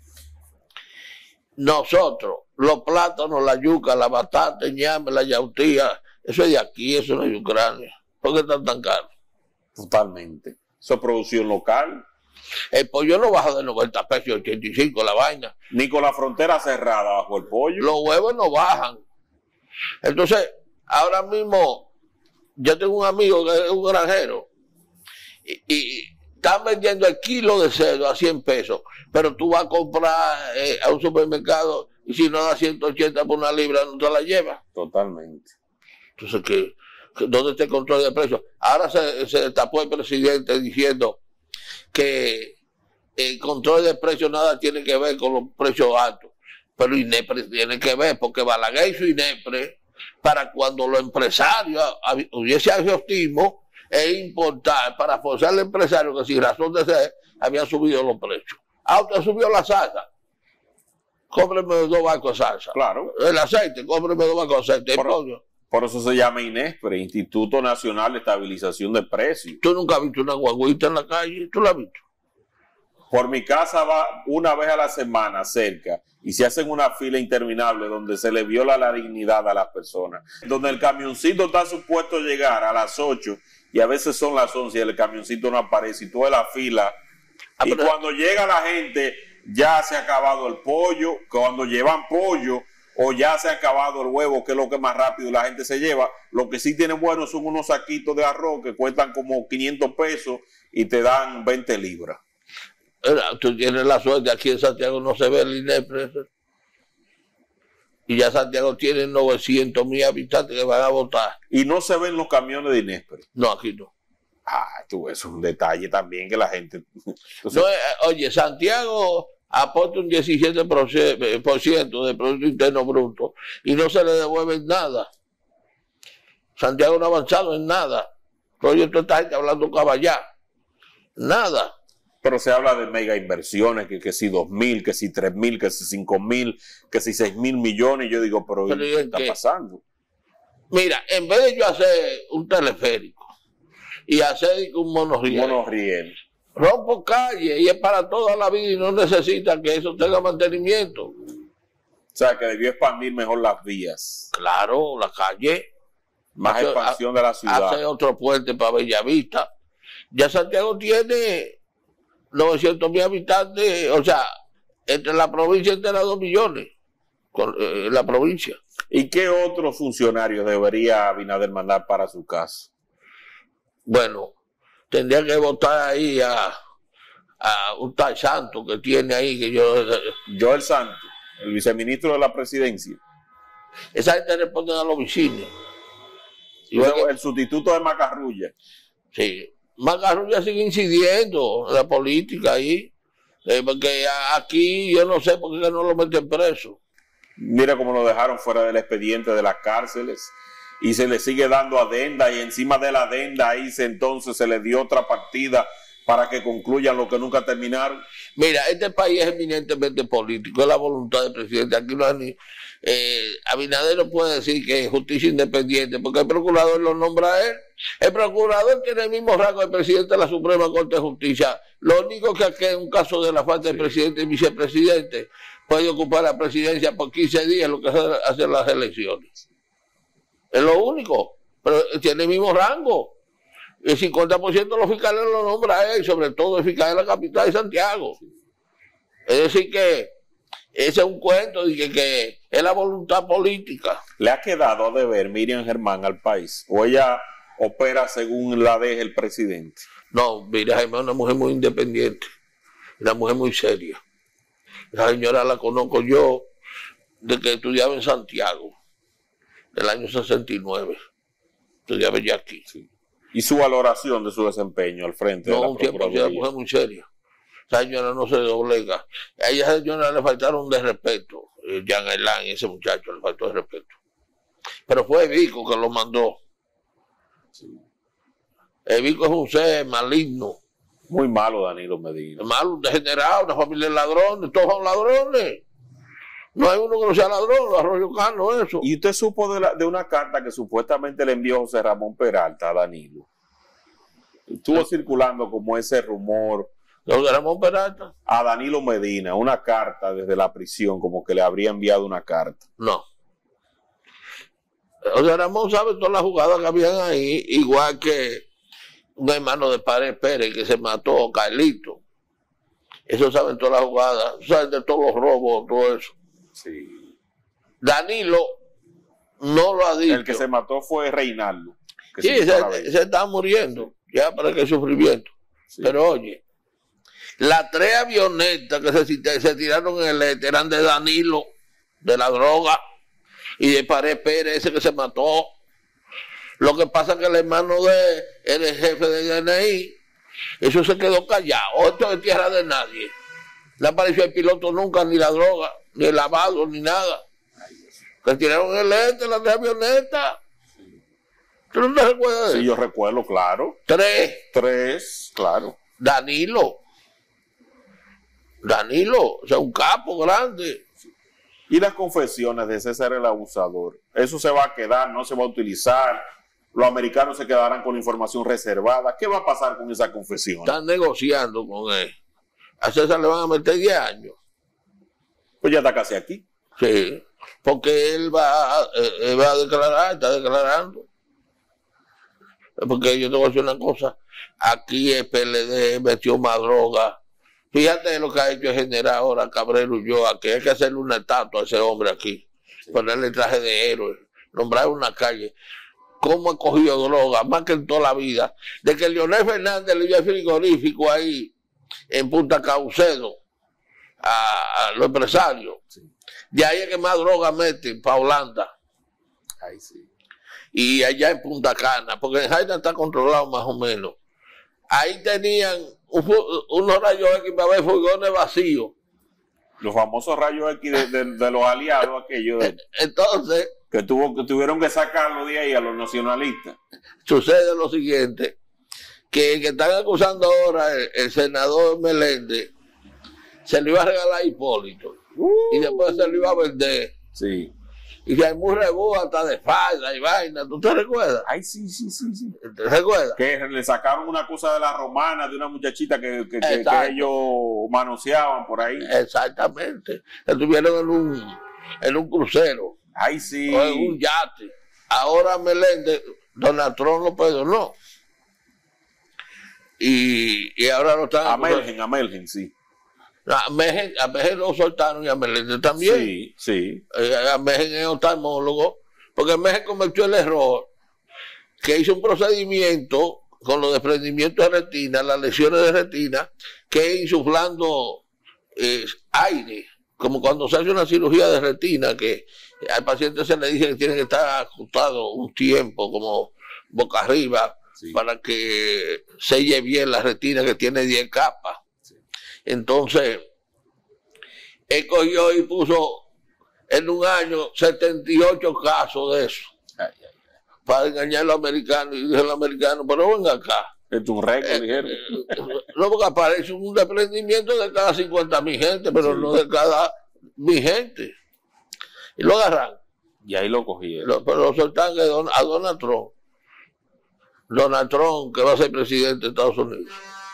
Nosotros, los plátanos, la yuca, la batata, el ñame, la yautía, eso es de aquí, eso no es de Ucrania. ¿Por qué están tan caros? Totalmente. Eso es producción local. El pollo no baja de noventa pesos y ochenta y cinco la vaina. Ni con la frontera cerrada bajo el pollo. Los huevos no bajan. Entonces, ahora mismo, yo tengo un amigo que es un granjero y, y están vendiendo el kilo de cerdo a cien pesos, pero tú vas a comprar eh, a un supermercado y si no da ciento ochenta por una libra, no te la llevas. Totalmente. Entonces, ¿qué, ¿dónde está el control de precios? Ahora se, se destapó el presidente diciendo que el control de precios nada tiene que ver con los precios altos, pero INEPRE tiene que ver, porque Balaguer hizo INEPRE para cuando los empresarios hubiese agiostismo e importar, para forzar al empresario que sin razón de ser habían subido los precios. Ah, usted subió la salsa, cómpreme dos barcos de salsa. Claro. El aceite, cómpreme dos barcos de aceite. Por, por eso se llama INEPRE, Instituto Nacional de Estabilización de Precios. ¿Tú nunca has visto una guaguita en la calle? ¿Tú la has visto? Por mi casa va una vez a la semana cerca y se hacen una fila interminable donde se le viola la dignidad a las personas. Donde el camioncito está supuesto llegar a las ocho y a veces son las once y el camioncito no aparece y toda la fila. Ah, y pero... cuando llega la gente ya se ha acabado el pollo, cuando llevan pollo o ya se ha acabado el huevo, que es lo que más rápido la gente se lleva. Lo que sí tiene bueno son unos saquitos de arroz que cuestan como quinientos pesos y te dan veinte libras. Tú tienes la suerte, aquí en Santiago no se ve el INEPRE. Y ya Santiago tiene novecientos mil habitantes que van a votar. Y no se ven los camiones de INEPRE. No, aquí no. Ah, tú, eso es un detalle también que la gente... Entonces... No, eh, oye, Santiago aporta un diecisiete por ciento de Producto Interno Bruto y no se le devuelve nada. Santiago no ha avanzado en nada. Oye, toda esta gente hablando caballá. Nada. Pero se habla de mega inversiones, que, que si dos mil, que si tres mil, que si cinco mil, que si seis mil millones. Y yo digo, pero, pero ¿qué está qué? pasando? Mira, en vez de yo hacer un teleférico y hacer un monorriel, monorriel, rompo calle y es para toda la vida y no necesita que eso tenga mantenimiento. O sea, que debió expandir mejor las vías. Claro, la calle. Más hace, expansión de la ciudad. Hace otro puente para Bellavista. Ya Santiago tiene novecientos mil habitantes, o sea, entre la provincia entera dos millones, con, eh, la provincia. ¿Y qué otros funcionarios debería Abinader mandar para su casa? Bueno, tendría que votar ahí a, a un tal Santo que tiene ahí, que yo... Joel Santos, el viceministro de la presidencia. Esa gente responde a los vecinos. Luego, el sustituto de Macarrulla. Sí, Macarrulla sigue incidiendo en la política ahí, eh, porque aquí yo no sé por qué no lo meten preso. Mira cómo lo dejaron fuera del expediente de las cárceles y se le sigue dando adenda y encima de la adenda ahí se, entonces se le dio otra partida para que concluyan lo que nunca terminaron. Mira, este país es eminentemente político, es la voluntad del presidente. Aquí no hay ni... Eh, Abinader no puede decir que es justicia independiente, porque el procurador lo nombra a él. El procurador tiene el mismo rango del presidente de la Suprema Corte de Justicia. Lo único que aquí en un caso de la falta de presidente y vicepresidente puede ocupar la presidencia por quince días, lo que hacen las elecciones. Es lo único, pero tiene el mismo rango. El cincuenta por ciento de los fiscales lo nombra a él, sobre todo el fiscal de la capital de Santiago. Es decir que ese es un cuento de que, que es la voluntad política. ¿Le ha quedado a deber Miriam Germán al país? ¿O ella opera según la deje el presidente? No, Miriam Germán es una mujer muy independiente, una mujer muy seria. La señora la conozco yo de que estudiaba en Santiago, del año sesenta y nueve. Estudiaba ya aquí. Sí. ¿Y su valoración de su desempeño al frente no, de la un tiempo Procuraduría? Una mujer muy seria. Esa señora no se doblega. A esa señora le faltaron de respeto. Jean Elán y ese muchacho le faltó de respeto. Pero fue Vico que lo mandó. Sí. El Vico es un ser maligno. Muy malo Danilo Medina. Malo, degenerado, una familia de ladrones, todos son ladrones. No hay uno que no sea ladrón, los Arroyo Cano, eso. ¿Y usted supo de, la, de una carta que supuestamente le envió José Ramón Peralta a Danilo? Estuvo ¿Sí? circulando como ese rumor. ¿José Ramón Peralta? A Danilo Medina, una carta desde la prisión, como que le habría enviado una carta. No. José Ramón sabe todas las jugadas que habían ahí, igual que un hermano de Pared Pérez que se mató, Carlito. Eso saben todas las jugadas, saben de todos los robos, todo eso. Sí. Danilo no lo ha dicho. El que se mató fue Reinaldo. Sí, se, se, se está muriendo, ya para qué sufrimiento. Sí. Pero oye, las tres avionetas que se, se tiraron en el este eran de Danilo, de la droga, y de Pared Pérez, ese que se mató. Lo que pasa es que el hermano de él, el jefe de D N I, eso se quedó callado. Esto es tierra de nadie. No apareció el piloto nunca, ni la droga, ni el lavado, ni nada. Se tiraron en el este, las tres avionetas. ¿Tú no te recuerdas de eso? Sí, yo recuerdo, claro. Tres. Tres, claro. Danilo. Danilo, o sea, un capo grande. Y las confesiones de César el abusador, eso se va a quedar, no se va a utilizar. Los americanos se quedarán con información reservada. ¿Qué va a pasar con esa confesión? Están negociando con él. A César le van a meter diez años. Pues ya está casi aquí. Sí, porque él va, a, él va a declarar, está declarando. Porque yo te voy a decir una cosa. Aquí el P L D metió más droga. Fíjate lo que ha hecho el general ahora Cabrera Ulloa, que hay que hacerle una estatua a ese hombre aquí. Sí. Ponerle traje de héroe, nombrar una calle. Cómo ha cogido droga, más que en toda la vida. De que Leonel Fernández le dio el frigorífico ahí en Punta Caucedo a, a los empresarios. Sí. De ahí es que más droga meten para Holanda. Ahí sí. Y allá en Punta Cana, porque en Jaina está controlado más o menos. Ahí tenían un, unos rayos X para ver furgones vacíos. Los famosos rayos X de, de, de los aliados, aquellos. De... Entonces... Que, tuvo, que tuvieron que sacarlo de ahí a los nacionalistas. Sucede lo siguiente, que el que están acusando ahora, el, el senador Meléndez, se lo iba a regalar a Hipólito, uh, y después se lo iba a vender. Sí. Y que hay muy rebú hasta de falda y vaina, ¿tú te recuerdas? Ay, sí, sí, sí, sí. ¿Te recuerdas? Que le sacaron una cosa de la romana, de una muchachita que, que, que, que ellos manoseaban por ahí. Exactamente. Estuvieron en un, en un crucero. Ay, sí. O en un yate. Ahora Meléndez, Donald Trump lo perdonó. Y, y ahora lo están... A Melgen, a Melgen, sí. A Mejen, a Mejen lo soltaron y a Meléndez también. Sí, sí. Eh, a Mejen es oftalmólogo, porque Mejen cometió el error que hizo un procedimiento con los desprendimientos de retina, las lesiones de retina, que insuflando eh, aire, como cuando se hace una cirugía de retina, que al paciente se le dice que tiene que estar acostado un tiempo, como boca arriba, sí, para que selle bien la retina, que tiene diez capas. Entonces, él cogió y puso en un año setenta y ocho casos de eso, ay, ay, ay, para engañar a los americanos. Y dije a los americanos, pero venga acá. Es un récord, eh, dijeron. No, porque aparece un desprendimiento de cada cincuenta mil gente, pero sí, no de cada mil gente. Y lo agarran. Y ahí lo cogieron. Lo, pero lo soltan a Donald Trump. Donald Trump, que va a ser presidente de Estados Unidos.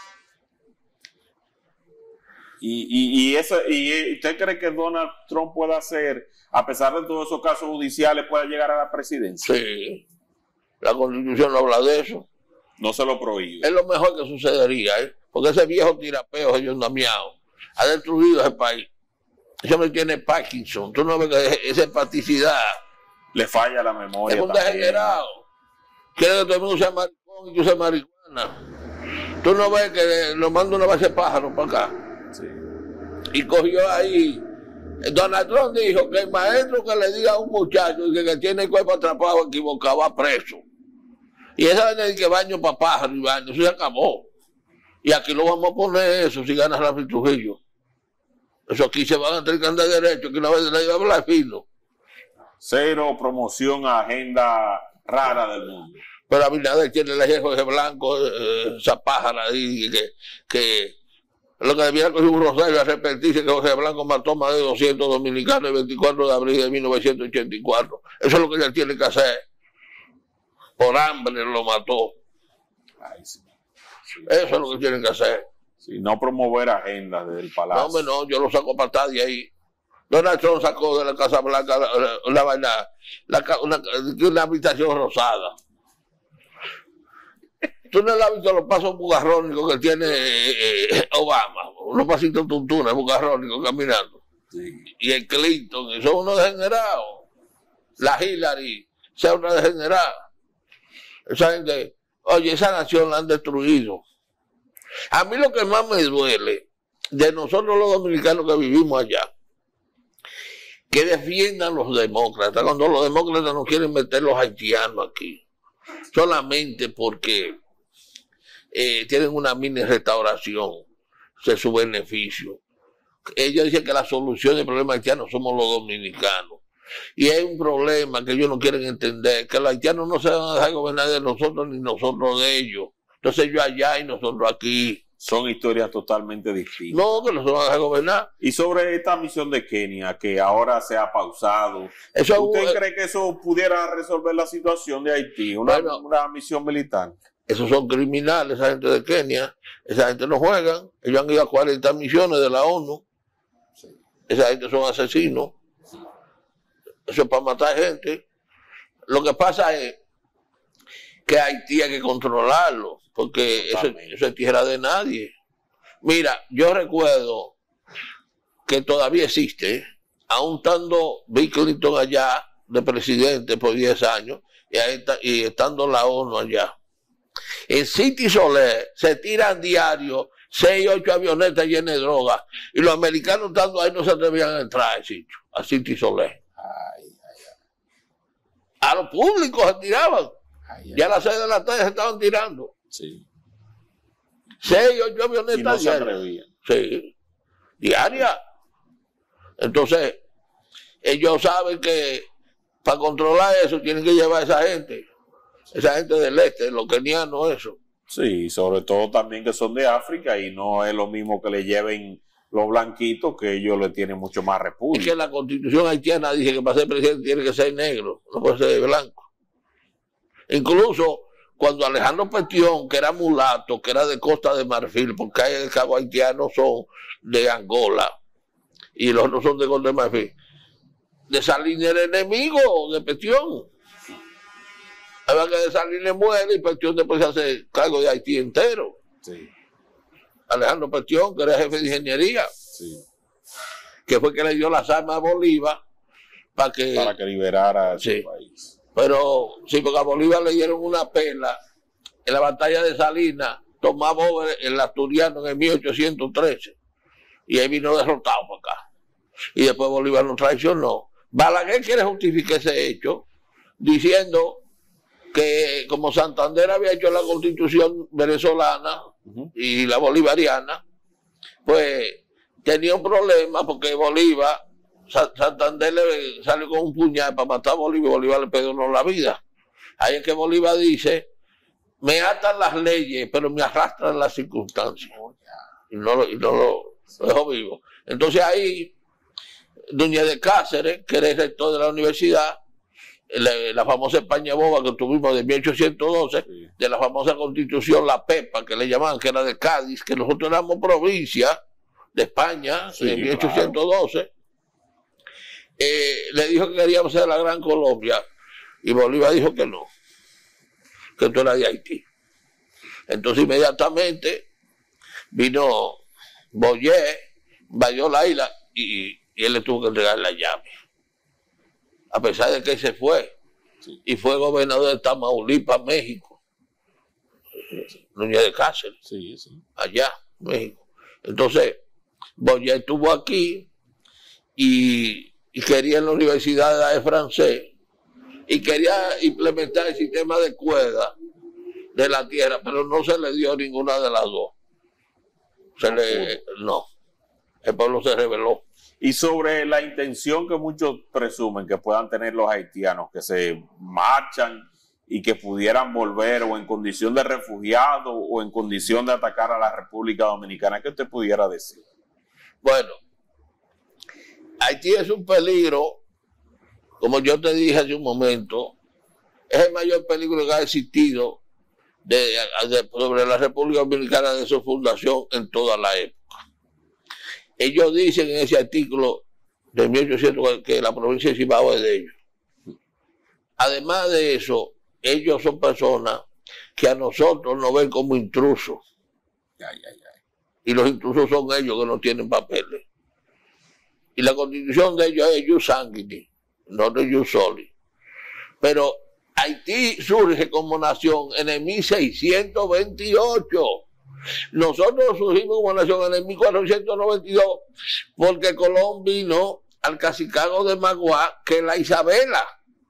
Y, y, y, eso, y usted cree que Donald Trump pueda hacer, a pesar de todos esos casos judiciales, pueda llegar a la presidencia? Sí, la Constitución no habla de eso. No se lo prohíbe. Es lo mejor que sucedería, ¿eh? Porque ese viejo tirapeo, ellos no miau, ha destruido ese país. Ese hombre tiene Parkinson. Tú no ves que esa empaticidad. Le falla la memoria. Es un degenerado. Quiere que todo el mundo sea maricón y tú seas marihuana. Tú no ves que nos manda una base de pájaros para acá. Sí. Y cogió ahí. Donald Trump dijo que el maestro que le diga a un muchacho que, que tiene el cuerpo atrapado, equivocado, va preso. Y esa es el que baño para pájaro y baño, eso se acabó. Y aquí lo vamos a poner eso si gana Rafi Trujillo. Eso aquí se van a tener que andar derecho, que una vez le iba a hablar fino. Cero promoción a agenda rara del mundo. Pero Abinader tiene el ejército ese blanco, eh, esa pájara ahí, que, que lo que debiera coger un rosario y arrepentirse que José Blanco mató más de doscientos dominicanos el veinticuatro de abril de mil novecientos ochenta y cuatro. Eso es lo que él tiene que hacer. Por hambre lo mató. Ay, sí. Sí, eso sí, es lo que tienen que hacer. Sí, no promover agendas desde el palacio. No, hombre, no, yo lo saco para de ahí. Donald Trump sacó de la Casa Blanca la vaina, la, la, una, una habitación rosada. Tú no le has visto los pasos bugarrónicos que tiene eh, Obama, unos pasitos tuntunas bugarrónicos caminando. Sí. Y el Clinton, y son unos degenerados. La Hillary, sea una degenerada. Esa gente, oye, esa nación la han destruido. A mí lo que más me duele de nosotros los dominicanos que vivimos allá, que defiendan los demócratas, cuando los demócratas no quieren meter los haitianos aquí, solamente porque eh, tienen una mini restauración de su beneficio. Ellos dicen que la solución del problema haitiano somos los dominicanos. Y hay un problema que ellos no quieren entender, que los haitianos no se van a dejar gobernar de nosotros ni nosotros de ellos. Entonces ellos allá y nosotros aquí. Son historias totalmente distintas. No, que no se van a dejar gobernar. Y sobre esta misión de Kenia, que ahora se ha pausado, eso, ¿usted eh, cree que eso pudiera resolver la situación de Haití? Una, bueno, una misión militar. Esos son criminales, esa gente de Kenia. Esa gente no juegan. Ellos han ido a cuarenta misiones de la ONU. Sí. Esa gente son asesinos. Eso es para matar gente. Lo que pasa es que Haití hay que controlarlo, porque eso, eso es tierra de nadie. Mira, yo recuerdo que todavía existe, aún estando Bill Clinton allá de presidente por diez años, y, ahí está, y estando la ONU allá. En City Soler se tiran diario seis, ocho avionetas llenas de droga, y los americanos estando ahí no se atrevían a entrar al sitio, a City Soler. Ay, ay, ay. A los públicos se tiraban. Ay, ya a las seis de la tarde se estaban tirando. Sí. Seis, ocho avionetas y no se atrevían. Sí. Diaria. Entonces, ellos saben que para controlar eso tienen que llevar a esa gente. Esa gente del este, los kenianos, eso. Sí, sobre todo también que son de África y no es lo mismo que le lleven los blanquitos, que ellos le tienen mucho más república. Es que la constitución haitiana dice que para ser presidente tiene que ser negro, no puede ser blanco. Incluso cuando Alejandro Petión, que era mulato, que era de Costa de Marfil, porque hay el cabo haitianos son de Angola y los otros son de Costa de Marfil, de Salinas era enemigo de Petión. Había que de Salinas muere y Petión después se hace cargo de Haití entero. Sí. Alejandro Petión, que era jefe de ingeniería, sí. que fue que le dio las armas a Bolívar para que, para que liberara a su sí. país. Pero sí, porque a Bolívar le dieron una pela en la batalla de Salinas, tomaba el asturiano en el mil ochocientos trece, y ahí vino derrotado para acá. Y después Bolívar lo traicionó. Balaguer quiere justificar ese hecho diciendo que como Santander había hecho la constitución venezolana uh-huh. y la bolivariana, pues tenía un problema porque Bolívar, Santander le salió con un puñal para matar a Bolívar y Bolívar le perdonó la vida. Ahí es que Bolívar dice, me atan las leyes, pero me arrastran las circunstancias. Y no, y no lo, lo dejó vivo. Entonces ahí, Núñez de Cáceres, que era el rector de la universidad, La, la famosa España boba que tuvimos de mil ochocientos doce, sí. de la famosa constitución, la Pepa, que le llamaban, que era de Cádiz, que nosotros éramos provincia de España, sí, en mil ochocientos doce, claro. eh, le dijo que queríamos ser la Gran Colombia, y Bolívar dijo que no, que esto era de Haití. Entonces inmediatamente vino Boyer, vayó la isla, y, y él le tuvo que entregar la llave. A pesar de que se fue, sí. y fue gobernador de Tamaulipas, México, sí. Núñez de Cáceres, sí, sí. allá, México. Entonces, Boyer estuvo aquí y, y quería en la universidad de francés y quería implementar el sistema de cuerda de la tierra, pero no se le dio ninguna de las dos. Se le, no, el pueblo se rebeló. Y sobre la intención que muchos presumen que puedan tener los haitianos, que se marchan y que pudieran volver o en condición de refugiado o en condición de atacar a la República Dominicana, ¿qué usted pudiera decir? Bueno, Haití es un peligro, como yo te dije hace un momento, es el mayor peligro que ha existido de, de, sobre la República Dominicana de su fundación en toda la época. Ellos dicen en ese artículo de mil ochocientos que la provincia de Cibao es de ellos. Además de eso, ellos son personas que a nosotros nos ven como intrusos. Ay, ay, ay. Y los intrusos son ellos que no tienen papeles. Y la constitución de ellos es jus sanguinis, no de jus soli. Pero Haití surge como nación en el mil seiscientos veintiocho. Nosotros surgimos como nación en el mil cuatrocientos noventa y dos porque Colón vino al Cacicazgo de Magua, que es la Isabela.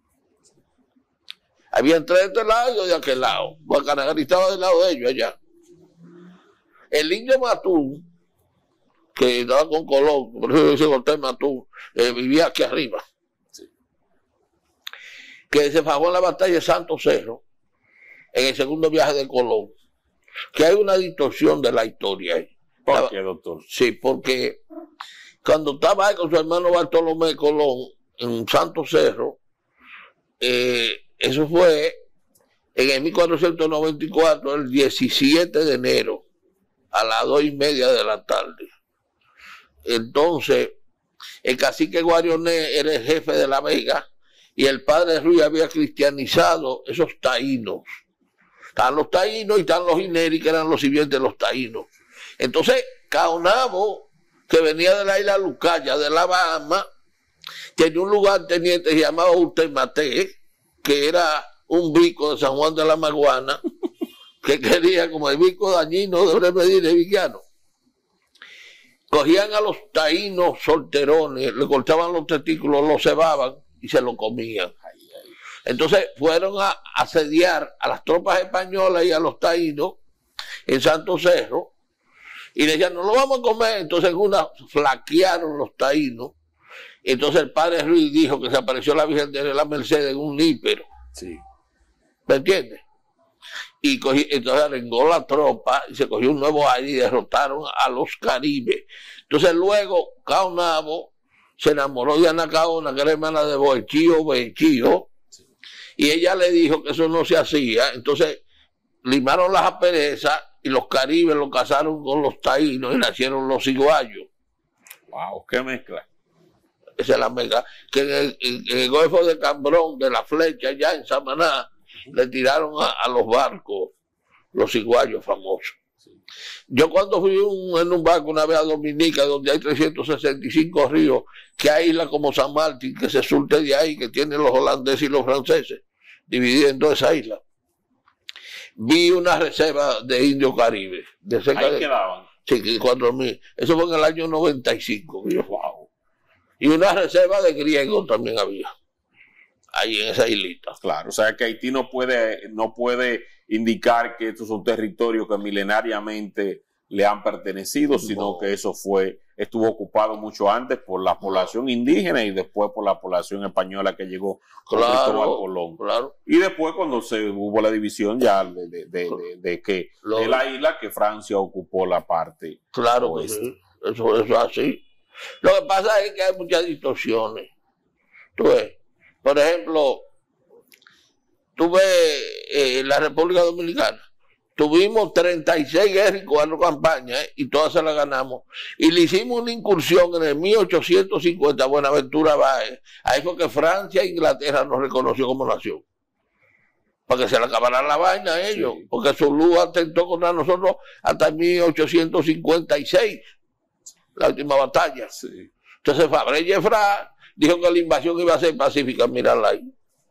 Habían tres de este lado y de aquel lado. Guacanagari estaba del lado de ellos allá. El indio Matún, que estaba con Colón, por eso dice Cortés Matún, eh, vivía aquí arriba. Sí. Que se fajó en la batalla de Santo Cerro, en el segundo viaje de Colón. Que hay una distorsión de la historia ahí. ¿Por qué, doctor? Sí, porque cuando estaba ahí con su hermano Bartolomé Colón en Santo Cerro, eh, eso fue en el mil cuatrocientos noventa y cuatro, el diecisiete de enero, a las dos y media de la tarde. Entonces, el cacique Guarioné era el jefe de la Vega y el padre Ruiz había cristianizado esos taínos. Están los taínos y están los Ineri, que eran los sirvientes de los taínos. Entonces, Caonabo, que venía de la isla Lucaya, de la Bahama, tenía un lugarteniente llamado Ultemate, que era un bico de San Juan de la Maguana, que quería, como el bico dañino de Bremedina y Villano. Cogían a los taínos solterones, le cortaban los testículos, los cebaban y se lo comían. Entonces fueron a asediar a las tropas españolas y a los taínos en Santo Cerro y decían, no lo vamos a comer. Entonces en una flaquearon los taínos. Entonces el padre Ruiz dijo que se apareció la Virgen de la Merced en un nípero. Sí. ¿Me entiendes? y cogió, entonces arengó la tropa y se cogió un nuevo aire y derrotaron a los caribes. Entonces luego Cao Nabo se enamoró de Ana Caona, que era hermana de Boechío, Boechío, y ella le dijo que eso no se hacía. Entonces limaron las asperezas y los caribes lo casaron con los taínos y nacieron los ciguayos. Wow, qué mezcla. Esa es la mezcla. Que en el, en el Golfo de Cambrón, de la Flecha, allá en Samaná, le tiraron a, a los barcos los ciguayos famosos. Sí. Yo cuando fui un, en un barco una vez a Dominica, donde hay trescientos sesenta y cinco ríos, que hay islas como San Martín, que se surte de ahí, que tienen los holandeses y los franceses, dividiendo esa isla, vi una reserva de indios caribes. De cerca ahí de, quedaban. Sí, cuatro mil. Eso fue en el año noventa y cinco. Yo, wow. Y una reserva de griegos también había ahí en esa islita. Claro, o sea que Haití no puede, no puede indicar que estos son territorios que milenariamente le han pertenecido, sino no. que eso fue, estuvo ocupado mucho antes por la población indígena y después por la población española que llegó con claro, Cristóbal Colón. Claro. Y después cuando se hubo la división ya de, de, de, de, de que Lo, de la isla que Francia ocupó la parte claro oeste. Que sí. Eso, eso es así. Lo que pasa es que hay muchas distorsiones. Tú ves, por ejemplo, tú ves eh, la República Dominicana. Tuvimos treinta y seis guerras y cuatro campañas, ¿eh? Y todas se las ganamos. Y le hicimos una incursión en el mil ochocientos cincuenta, Buenaventura Báez. Ahí fue que Francia e Inglaterra nos reconoció como nación. Para que se le acabara la vaina a ellos. Sí. Porque Zulú atentó contra nosotros hasta mil ochocientos cincuenta y seis, la última batalla. Sí. Entonces Fabre Jeffra dijo que la invasión iba a ser pacífica. Mírala ahí.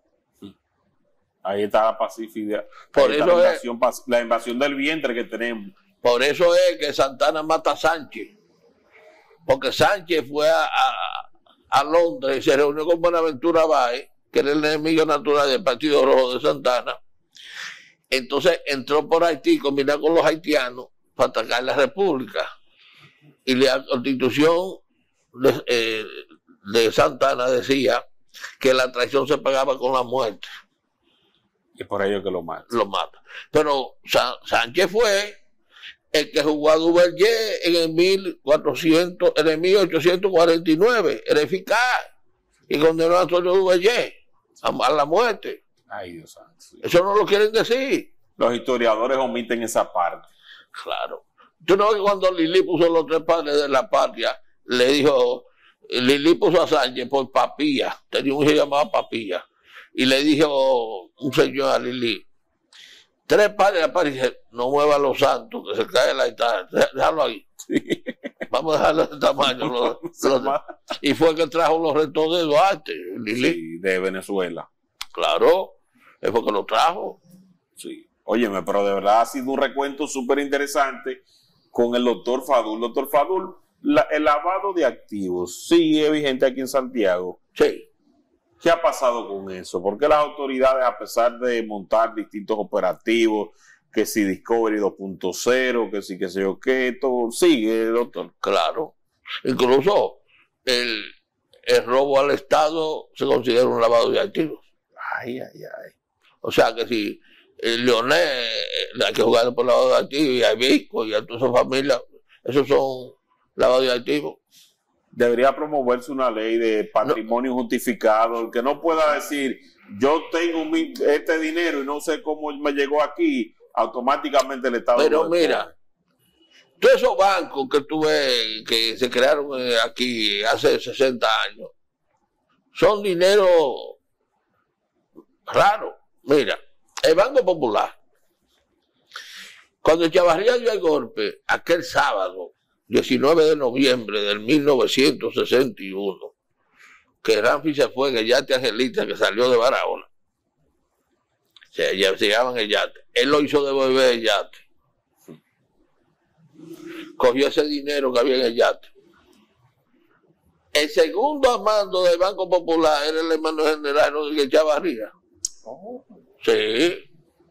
Ahí está la pacífica. Por eso la, es, invasión, la invasión del vientre que tenemos. Por eso es que Santana mata a Sánchez. Porque Sánchez fue a, a, a Londres y se reunió con Buenaventura Báez, que era el enemigo natural del Partido Rojo de Santana. Entonces entró por Haití, combinado con los haitianos, para atacar la República. Y la Constitución de, eh, de Santana decía que la traición se pagaba con la muerte. Y por ello que lo mata. Lo mata. Pero San, Sánchez fue el que jugó a Duvergé en el mil cuatrocientos, en el mil ochocientos cuarenta y nueve. Era eficaz. Y condenó a Antonio Duvergé a, a la muerte. Ay, Dios santo. Sí. Eso no lo quieren decir. Los historiadores omiten esa parte. Claro. Tú no ves que cuando Lili puso los tres padres de la patria, le dijo, Lili puso a Sánchez por Papilla. Tenía un hijo llamado Papilla. Y le dijo un señor a Lili, tres padres de la patria, dice, no mueva a los santos, que se cae la guitarra, déjalo ahí. Sí. Vamos a dejarlo de tamaño. Los, los, y fue que trajo los restos de Duarte, Lili. Sí, de Venezuela. Claro, él fue que lo trajo. Sí. Óyeme, pero de verdad ha sido un recuento súper interesante con el doctor Fadul. Doctor Fadul, la, el lavado de activos sigue vigente aquí en Santiago. Sí. ¿Qué ha pasado con eso? ¿Por qué las autoridades, a pesar de montar distintos operativos, que si Discovery dos punto cero, que si qué sé yo qué, todo sigue, doctor? Claro. Incluso el, el robo al Estado se considera un lavado de activos. Ay, ay, ay. O sea que si el Leonel, hay que jugar por lavado de activos, y a Visco y a toda esa familia, esos son lavados de activos. Debería promoverse una ley de patrimonio no. justificado, el que no pueda decir, yo tengo mi, este dinero y no sé cómo me llegó aquí, automáticamente el Estado. Pero mira, todos esos bancos que tú ves que se crearon aquí hace sesenta años, son dinero raro. Mira, el Banco Popular, cuando Chavarría dio el golpe, aquel sábado, diecinueve de noviembre del mil novecientos sesenta y uno, que Ramfi se fue en el yate Angelita que salió de Barahona. Se, se llaman el yate. Él lo hizo devolver el yate. Cogió ese dinero que había en el yate. El segundo a mando del Banco Popular era el hermano general Rodríguez Chavarría. Oh. Sí.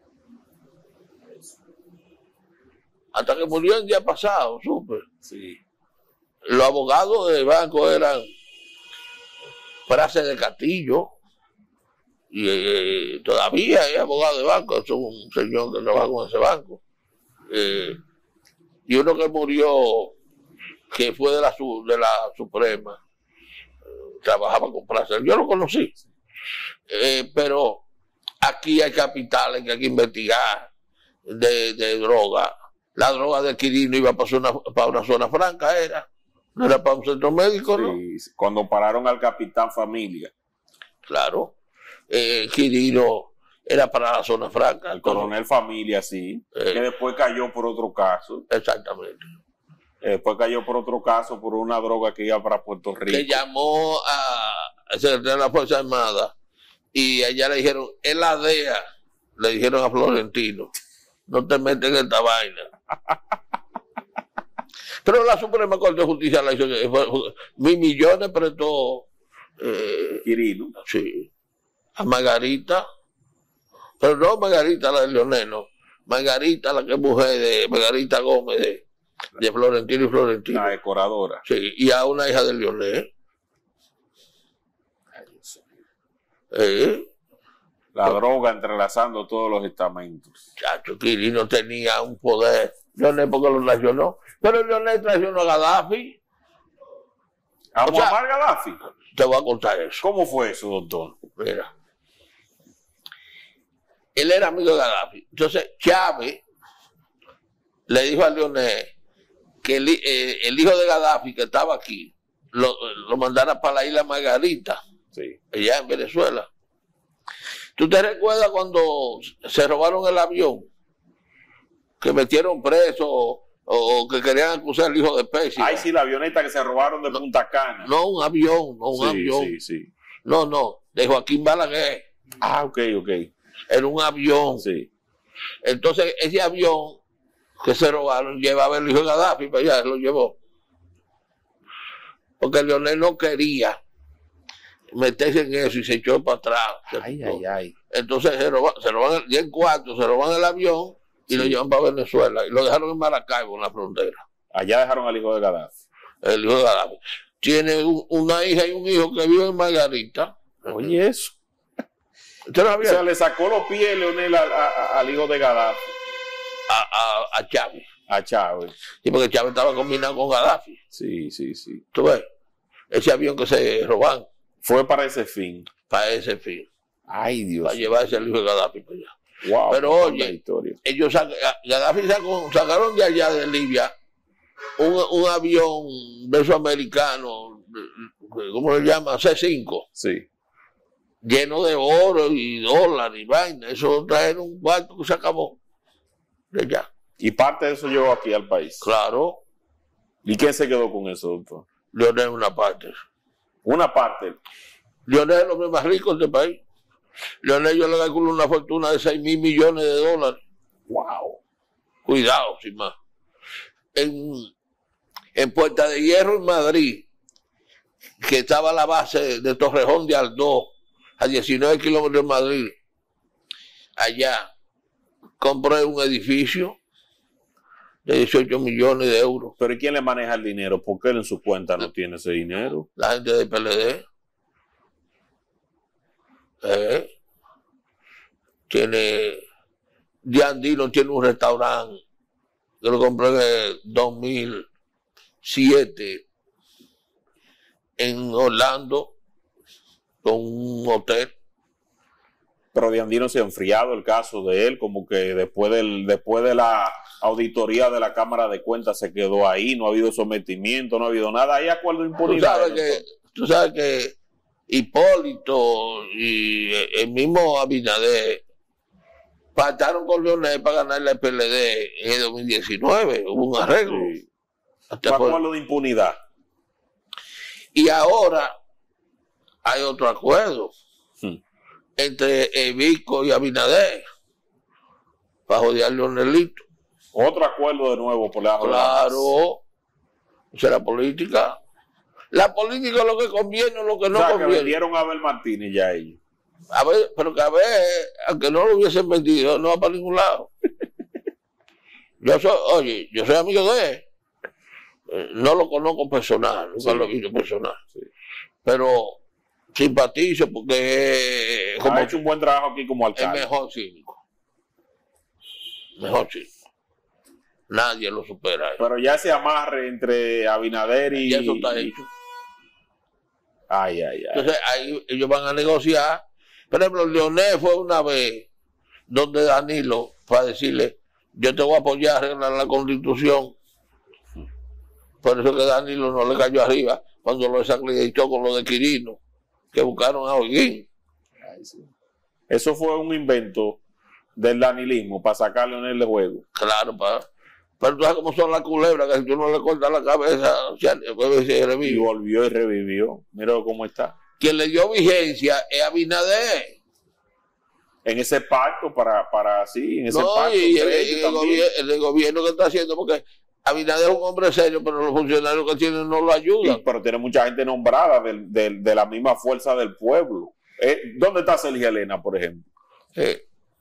Hasta que murió el día pasado, supe. Sí. Los abogados del banco eran Frase de Castillo, y eh, todavía es abogado de banco, es un señor que trabaja con ese banco. Eh, y uno que murió, que fue de la, de la Suprema, eh, trabajaba con Placer, yo lo conocí. Eh, pero aquí hay capitales que hay que investigar de, de droga. La droga de Quirino iba para una, para una zona franca, era. No era para un centro médico, ¿no? Sí, cuando pararon al capitán Familia. Claro. Eh, Quirino era para la zona franca. El coronel Familia, sí. Eh, que después cayó por otro caso. Exactamente. Eh, después cayó por otro caso, por una droga que iba para Puerto Rico. Que llamó a secretario de la Fuerza Armada y allá le dijeron, es la D E A. Le dijeron a Florentino, no te metes en esta vaina. Pero la Suprema Corte de Justicia la hizo, mil millones prestó eh, Quirino. Sí, a Margarita, pero no Margarita la de Leonel, no. Margarita la que es mujer de Margarita Gómez de, de Florentino y Florentino. La decoradora. Sí, y a una hija de Leonel. Eh, la pues, droga entrelazando todos los estamentos. Chacho, Quirino tenía un poder. Leonel porque lo traicionó. Pero Leonel traicionó a Gaddafi. ¿A o Muammar sea, Gaddafi? Te voy a contar eso. ¿Cómo fue eso, doctor? Mira. Él era amigo de Gaddafi. Entonces, Chávez le dijo a Leonel que el, eh, el hijo de Gaddafi, que estaba aquí, lo, lo mandara para la isla Margarita. Sí. Allá en Venezuela. ¿Tú te recuerdas cuando se robaron el avión? Que metieron preso o, o que querían acusar al hijo de Pesci. Ay, sí, la avioneta que se robaron de Punta Cana. No, un avión, no un sí, avión. Sí, sí. No, no, de Joaquín Balaguer. Ah, ok, ok. Era un avión. Sí. Entonces, ese avión que se robaron llevaba el hijo de Gaddafi, pero ya lo llevó. Porque Leonel no quería meterse en eso y se echó para atrás. Ay, ay, ay. Entonces se roban, se roban el, en cuatro, se roban el avión y sí. Lo llevan para Venezuela y lo dejaron en Maracaibo, en la frontera. Allá dejaron al hijo de Gaddafi. El hijo de Gaddafi. Tiene un, una hija y un hijo que vive en Margarita. Oye, eso. ¿Usted no o sea, le sacó los pies Leonel a, a, a, al hijo de Gaddafi. A, a, a Chávez. A Chávez. Sí, porque Chávez estaba combinado con Gaddafi. Sí, sí, sí. ¿Tú ves? Ese avión que se roban. Fue para ese fin. Para ese fin. Ay, Dios. Para llevarse al hijo de Gaddafi para allá. Wow, pero oye, ellos sac Gaddafi sacó, sacaron de allá de Libia un, un avión de esos americanos, ¿cómo se llama? C cinco. Sí. Lleno de oro y dólares y vaina. Eso trajeron un cuarto que se acabó de allá. Y parte de eso llegó aquí al país. Claro. ¿Y quién se quedó con eso, doctor? Leonel, una parte. Una parte. Leonel es el hombre más rico de este país. Leonel, yo le calculo una fortuna de seis mil millones de dólares. Wow. Cuidado, sin más. En, en Puerta de Hierro, en Madrid, que estaba la base de Torrejón de Aldó, a diecinueve kilómetros de Madrid, allá, compré un edificio de dieciocho millones de euros. ¿Pero y quién le maneja el dinero? ¿Por qué él en su cuenta no tiene ese dinero? La gente del P L D. Eh, tiene Diandino tiene un restaurante que lo compré en el dos mil siete en Orlando con un hotel. Pero Diandino se ha enfriado el caso de él, como que después del después de la auditoría de la Cámara de Cuentas se quedó ahí, no ha habido sometimiento, no ha habido nada, hay acuerdo de impunidad. Tú sabes que, tú sabes que Hipólito y el mismo Abinader pactaron con Leonel para ganar la P L D en el dos mil diecinueve. Hubo un arreglo. Sí. Un acuerdo de impunidad. Y ahora hay otro acuerdo hmm. entre Evico y Abinader para joder a Leonelito. Otro acuerdo de nuevo por la Claro. Esa es la política. La política es lo que conviene o lo que no o sea, conviene. Que vendieron a Abel Martínez ya ellos. A ver, pero que a ver, aunque no lo hubiesen vendido, no va para ningún lado. Yo soy, oye, yo soy amigo de él. Eh, no lo conozco personal, nunca sí. lo he visto personal. Sí. Pero simpatizo porque como ha hecho un buen trabajo aquí como alcalde. Es mejor cínico. Mejor cínico. Nadie lo supera. Pero ya se amarre entre Abinader y... Ya eso está hecho. Ay, ay, ay. Entonces ahí ellos van a negociar. Por ejemplo, Leonel fue una vez donde Danilo fue a decirle, yo te voy a apoyar a arreglar la Constitución. Por eso que Danilo no le cayó arriba cuando lo desacreditó con lo de Quirino, que buscaron a Holguín. Ay, sí. Eso fue un invento del danilismo para sacar a Leonel de juego. Claro, para... Pero tú sabes cómo son las culebras, que si tú no le cortas la cabeza, se revive. Y volvió y revivió. Mira cómo está. Quien le dio vigencia es Abinader. En ese pacto para, para sí, en ese no, pacto. Y el, el, el, gobierno, el gobierno que está haciendo, porque Abinader es un hombre serio, pero los funcionarios que tienen no lo ayudan. Sí, pero tiene mucha gente nombrada de, de, de la misma fuerza del pueblo. Eh, ¿Dónde está Sergio Elena, por ejemplo? Sí.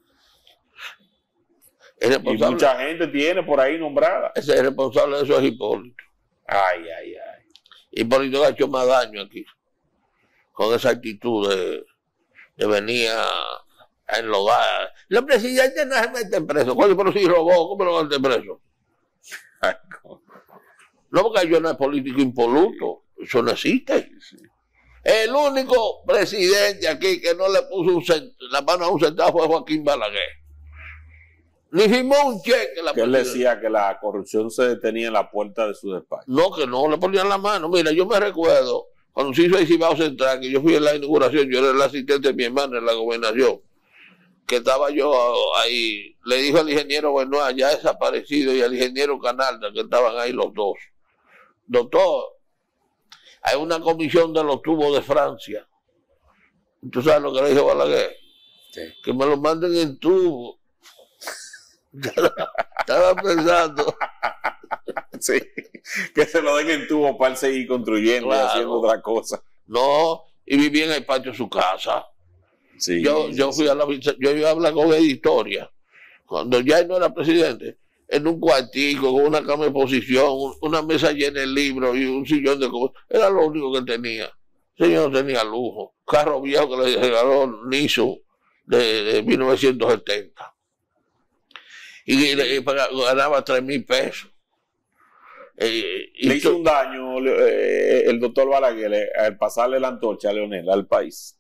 Y mucha gente tiene por ahí nombrada. Ese es el responsable de eso es Hipólito. Ay, ay, ay. Hipólito ha hecho más daño aquí. Con esa actitud de, de venir a, a enlodar. Los presidentes no se meten preso. ¿Cuál pero si robó? ¿Cómo lo meten preso? Ay, no, porque yo no es político impoluto. Eso no existe. El único presidente aquí que no le puso un cent la mano a un centavo fue Joaquín Balaguer. Ni firmó un cheque. La que él decía que la corrupción se detenía en la puerta de su despacho. No, que no le ponían la mano. Mira, yo me recuerdo cuando se hizo el Cibao Central, que yo fui en la inauguración, yo era el asistente de mi hermano en la gobernación, que estaba yo ahí, le dijo al ingeniero Benoit, ya desaparecido, y al ingeniero Canalda, que estaban ahí los dos, doctor, hay una comisión de los tubos de Francia. ¿Tú sabes lo que le dijo Balaguer? Sí. Que me lo manden en tubo. Estaba pensando. Sí, que se lo den en tubo para él seguir construyendo claro. Y haciendo otra cosa. No, y vivía en el patio de su casa. Sí, yo, sí, yo fui sí. a la yo iba a hablar con Editoria, cuando ya no era presidente, en un cuartico, con una cama de posición, una mesa llena de libros y un sillón de cosas. Era lo único que tenía. El señor no tenía lujo. Carro viejo que le regaló Niso de, de mil novecientos setenta. Y, y, y ganaba tres mil pesos. Eh, Le hizo un daño eh, el doctor Balaguer eh, al pasarle la antorcha a Leonel, al país.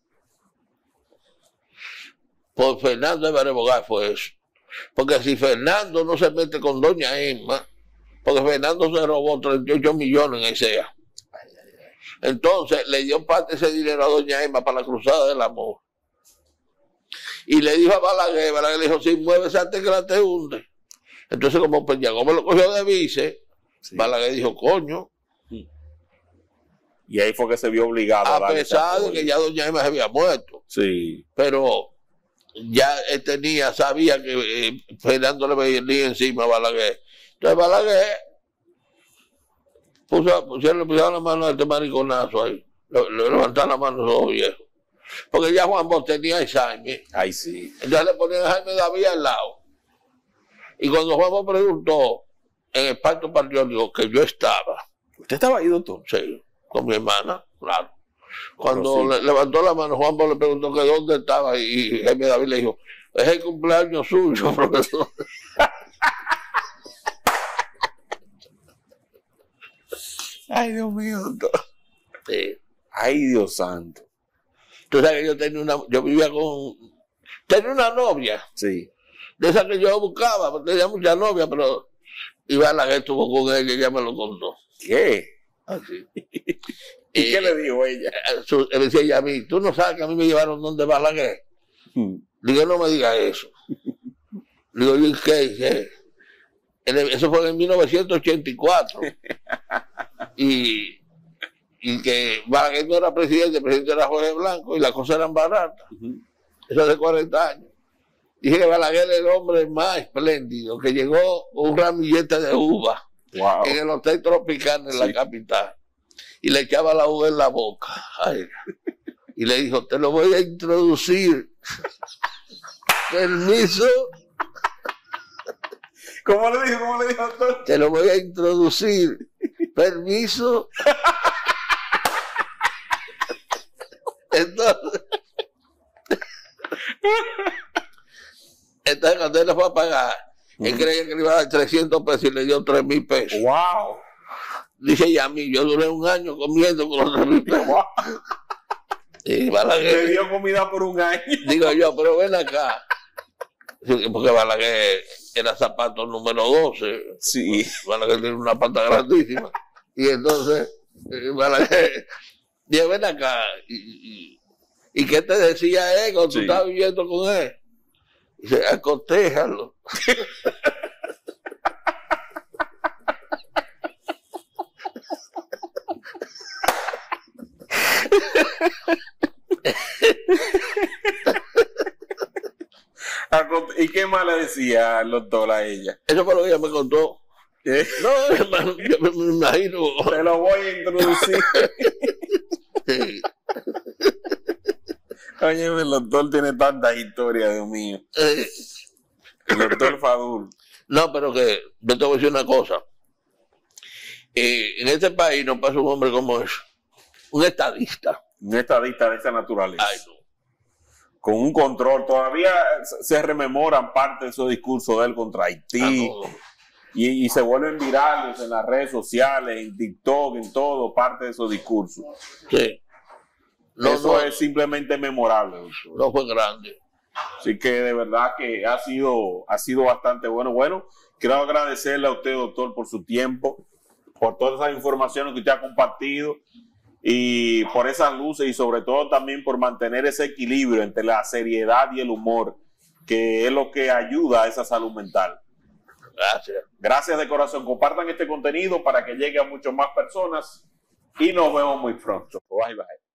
Por Fernando de Bogar fue eso. Porque si Fernando no se mete con doña Emma, porque Fernando se robó treinta y ocho millones en ese año. Entonces le dio parte de ese dinero a doña Emma para la cruzada del amor. Y le dijo a Balaguer, Balaguer le dijo, si mueves antes que la te hunde. Entonces como Peñagó me lo cogió de vice, sí. Balaguer dijo, coño. Y ahí fue que se vio obligado a, a pesar de que ya doña Emma se había muerto. Sí. Pero ya él tenía, sabía que eh, Fernando le venía encima a Balaguer. Entonces Balaguer puso, pusieron, le pusieron la mano a este mariconazo ahí. Le, le levantaron la mano a esos dos viejos. Porque ya Juan Bosch tenía Alzheimer. Ay, sí. Entonces le ponían a Jaime David al lado. Y cuando Juan Bosch preguntó en el pacto patriótico que yo estaba. ¿Usted estaba ahí, doctor? Sí, con mi hermana, claro. Cuando sí. le, levantó la mano, Juan Bosch le preguntó que dónde estaba y Jaime David le dijo, es el cumpleaños suyo, profesor. Ay, Dios mío, doctor. Sí. Ay, Dios santo. Tú sabes que yo tenía una, yo vivía con, tenía una novia. Sí. De esa que yo buscaba, porque tenía muchas novias, pero iba a la que estuvo con ella y ella me lo contó. ¿Qué? Así. ¿Y, ¿Y qué le dijo ella? Su, me decía ella a mí, tú no sabes que a mí me llevaron donde Balaguer. Hmm. Digo, no me digas eso. Digo, ¿y qué? ¿Qué? Eso fue en mil novecientos ochenta y cuatro. y, y que Balaguer no era presidente, el presidente era Jorge Blanco y las cosas eran baratas. Uh-huh. Eso hace cuarenta años. Dije que Balaguer era el hombre más espléndido, que llegó con un ramillete de uva wow. en el hotel tropical en sí. la capital. Y le echaba la uva en la boca. Ay. Y le dijo, te lo voy a introducir. Permiso. ¿Cómo le dijo? ¿Cómo le dijo, doctor? Te lo voy a introducir. Permiso. En Entonces cuando él le fue a pagar, uh-huh. él creía que le iba a dar trescientos pesos y le dio tres mil pesos. ¡Wow! Dice, y a mí, yo duré un año comiendo con los tres mil pesos. Wow. Y Balaguer, le dio comida por un año. Digo yo, pero ven acá. Porque Balaguer era zapato número doce. Sí. Balaguer tiene una pata grandísima. Y entonces, Balaguer, dice, ven acá. Y, y, ¿Y qué te decía él cuando sí. tú estabas viviendo con él? Dice, acontéjalo. ¿Y qué más le decía el doctor a ella? Eso fue lo que ella me contó. ¿Eh? No, hermano, yo me, me imagino. Te lo voy a introducir. Sí. Oye, el doctor tiene tantas historias, Dios mío. Eh. El doctor Fadul. No, pero que yo te voy a decir una cosa. Eh, en este país no pasa un hombre como eso. Un estadista. Un estadista de esa naturaleza. Ay, no. Con un control. Todavía se rememoran parte de esos discursos de él contra Haití. Ah, no. y, y se vuelven virales en las redes sociales, en TikTok, en todo, parte de esos discursos. Sí. No, Eso no, es simplemente memorable. Doctor. No fue grande. Así que de verdad que ha sido, ha sido bastante bueno. Bueno, quiero agradecerle a usted, doctor, por su tiempo, por todas esas informaciones que usted ha compartido y por esas luces y sobre todo también por mantener ese equilibrio entre la seriedad y el humor, que es lo que ayuda a esa salud mental. Gracias. Gracias de corazón. Compartan este contenido para que llegue a muchas más personas y nos vemos muy pronto. Bye, bye.